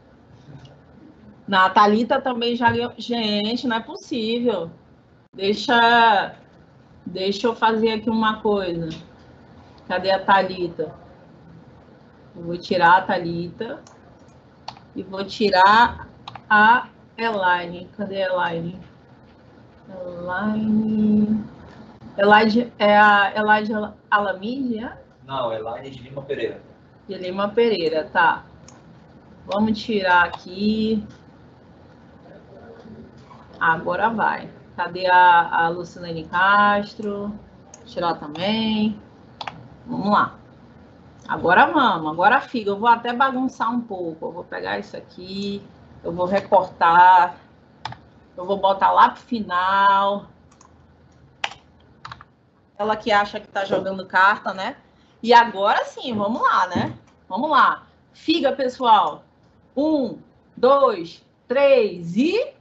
Na Thalita também já ganhou. Gente, não é possível. Deixa, deixa eu fazer aqui uma coisa. Cadê a Thalita? Eu vou tirar a Thalita e vou tirar a Elaine. Cadê a Elaine? Elaine. Elaine é a Elaine Alamide, é? Não, Elaine de Lima Pereira. De Lima Pereira, tá. Vamos tirar aqui. Agora vai. Cadê a, a Lucilene Castro? Tirar também. Vamos lá. Agora vamos. Agora fica. Eu vou até bagunçar um pouco. Eu vou pegar isso aqui. Eu vou recortar. Eu vou botar lá pro final. Ela que acha que tá jogando carta, né? E agora sim, vamos lá, né? Vamos lá. Figa, pessoal. Um, dois, três e...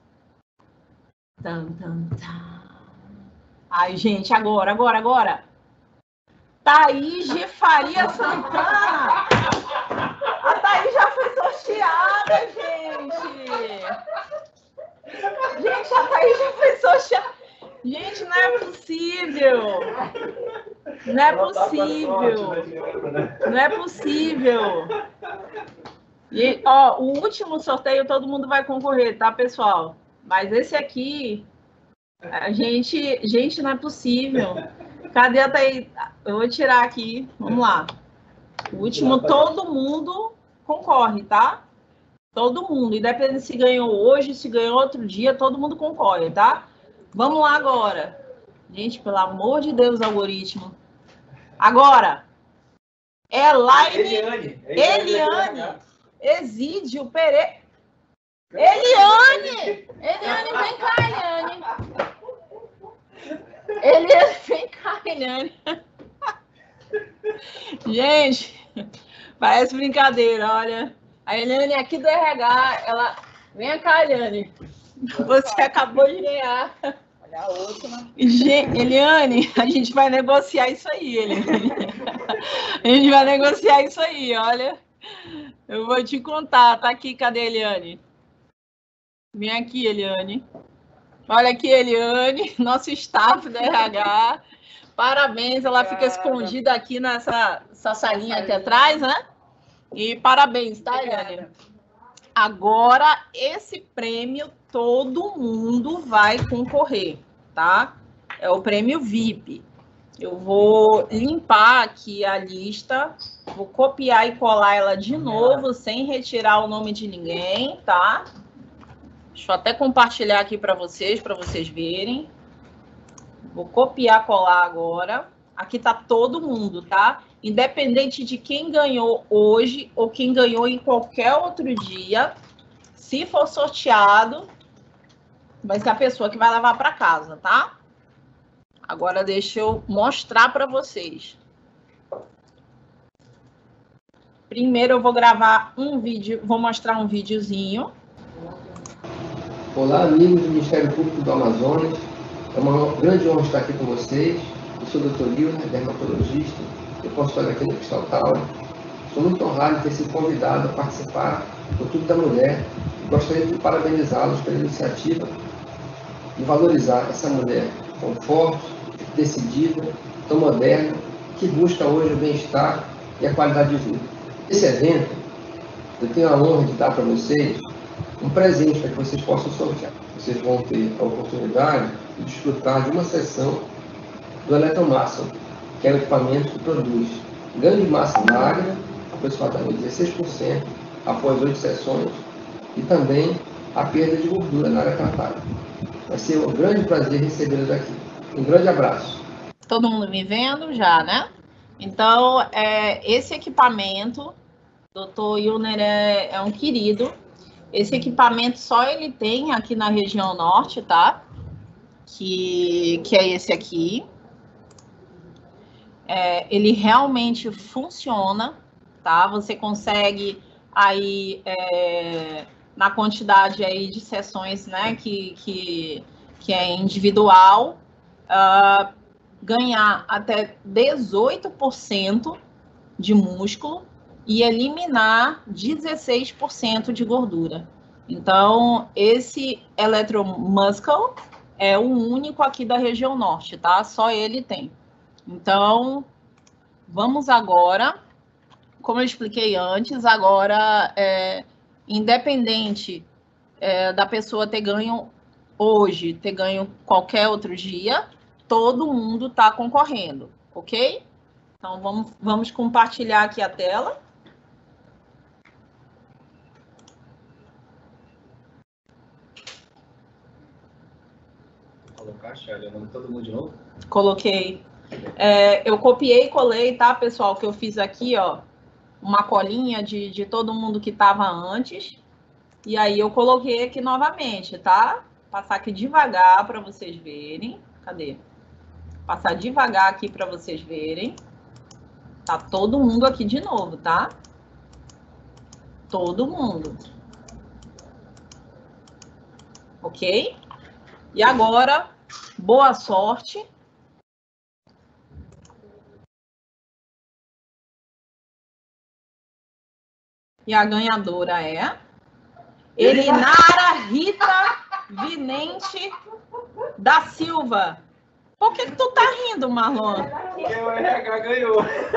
Tam, tam, tam. Ai, gente, agora, agora, agora. Thaís de Faria Santana. A Thaís já foi sorteada, gente. Gente, a Thaís já foi sorteada. Gente, não é possível. Não é possível. Não é possível. E, ó, o último sorteio todo mundo vai concorrer, tá, pessoal? Mas esse aqui, a gente, gente, não é possível. Cadê a Thaís? Eu vou tirar aqui. Vamos lá. O último, todo mundo concorre, tá? Todo mundo. Independente se ganhou hoje, se ganhou outro dia, todo mundo concorre, tá? Vamos lá agora. Gente, pelo amor de Deus, algoritmo. Agora. Elaine. Eliane. Eliane. Exídio Pereira. Eliane! Eliane, vem cá, Eliane. Eliane, vem cá, Eliane. Gente, parece brincadeira, olha. A Eliane aqui do R H, ela... Vem cá, Eliane. Você acabou de ganhar A última. Eliane, a gente vai negociar isso aí, Eliane. A gente vai negociar isso aí, olha. Eu vou te contar. Tá aqui, cadê a Eliane? Vem aqui, Eliane. Olha aqui, Eliane, nosso staff da R H. Parabéns, ela fica escondida aqui nessa essa salinha aqui atrás, né? E parabéns, tá, Eliane? Agora, esse prêmio todo mundo vai concorrer, tá? É o prêmio V I P. Eu vou limpar aqui a lista, vou copiar e colar ela de novo, sem retirar o nome de ninguém, tá? Deixa eu até compartilhar aqui para vocês, para vocês verem. Vou copiar e colar agora. Aqui tá todo mundo, tá? Independente de quem ganhou hoje ou quem ganhou em qualquer outro dia, se for sorteado, vai ser a pessoa que vai levar para casa, tá? Agora deixa eu mostrar para vocês. Primeiro eu vou gravar um vídeo, vou mostrar um videozinho. Olá, amigos do Ministério Público do Amazonas. É uma grande honra estar aqui com vocês. Eu sou o doutor Lilner, dermatologista, eu consultório aqui no Cristal Tower. Sou muito honrado de ter sido convidado a participar do Outubro da Mulher e gostaria de parabenizá-los pela iniciativa de valorizar essa mulher tão forte, decidida, tão moderna, que busca hoje o bem-estar e a qualidade de vida. Esse evento, eu tenho a honra de dar para vocês um presente para que vocês possam sortear. Vocês vão ter a oportunidade de desfrutar de uma sessão do Eletromuscle, que é o equipamento que produz ganho de massa magra, aproximadamente dezesseis por cento após oito sessões, e também a perda de gordura na área tratada. Vai ser um grande prazer recebê-los aqui. Um grande abraço. Todo mundo me vendo já, né? Então, é, esse equipamento, doutor Lilner é, é um querido. Esse equipamento só ele tem aqui na região norte, tá? Que, que é esse aqui. É, ele realmente funciona, tá? Você consegue aí, é, na quantidade aí de sessões, né, que, que, que é individual, uh, ganhar até dezoito por cento de músculo e eliminar dezesseis por cento de gordura. Então, esse Eletromuscle é o único aqui da região norte, tá? Só ele tem. Então, vamos agora, como eu expliquei antes, agora, é, independente é, da pessoa ter ganho hoje, ter ganho qualquer outro dia, todo mundo está concorrendo, ok? Então, vamos, vamos compartilhar aqui a tela. Colocar, Charlie, o nome de todo mundo de novo? Coloquei. É, eu copiei e colei, tá, pessoal, que eu fiz aqui, ó, uma colinha de, de todo mundo que estava antes. E aí eu coloquei aqui novamente, tá? Passar aqui devagar para vocês verem. Cadê? Passar devagar aqui para vocês verem. Tá todo mundo aqui de novo, tá? Todo mundo. Ok? E agora, boa sorte. E a ganhadora é Elinara Rita Vinente da Silva. Por que que tu tá rindo, Marlon? Porque o R H ganhou.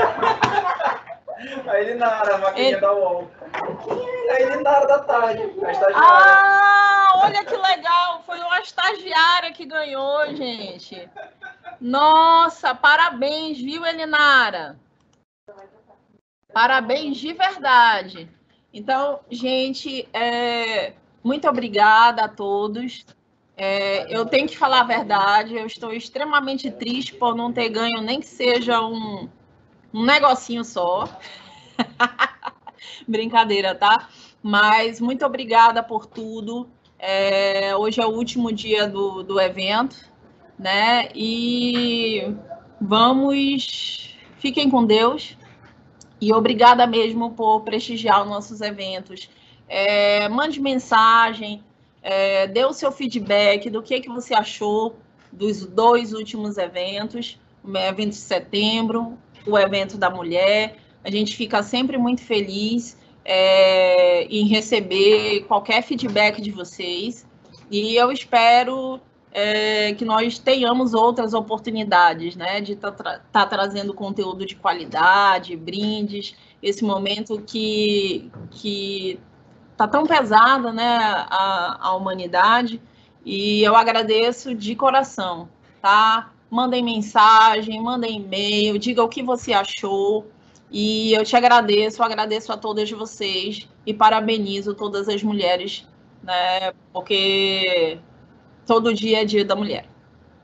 A Elinara, a maquininha Ele... da U O L. A Elinara da tarde, a estagiária. Ah, olha que legal. Foi uma estagiária que ganhou, gente. Nossa, parabéns, viu, Elinara? Parabéns de verdade. Então, gente, é, muito obrigada a todos. É, eu tenho que falar a verdade, eu estou extremamente triste por não ter ganho nem que seja um, um negocinho só. Brincadeira, tá? Mas muito obrigada por tudo. É, hoje é o último dia do, do evento, né? E vamos... Fiquem com Deus. E obrigada mesmo por prestigiar os nossos eventos. É, mande mensagem, é, dê o seu feedback do que, que você achou dos dois últimos eventos, o evento de setembro, o evento da mulher. A gente fica sempre muito feliz é, em receber qualquer feedback de vocês, e eu espero é, que nós tenhamos outras oportunidades, né, de estar tá, tá trazendo conteúdo de qualidade, brindes, esse momento que que está tão pesado, né, a, a humanidade, e eu agradeço de coração, tá? Mandem mensagem, mandem e-mail, diga o que você achou, e eu te agradeço, agradeço a todas vocês e parabenizo todas as mulheres, né, porque todo dia é dia da mulher.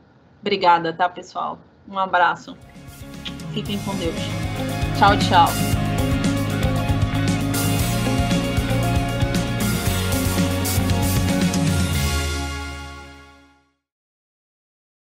Obrigada, tá, pessoal? Um abraço. Fiquem com Deus. Tchau, tchau.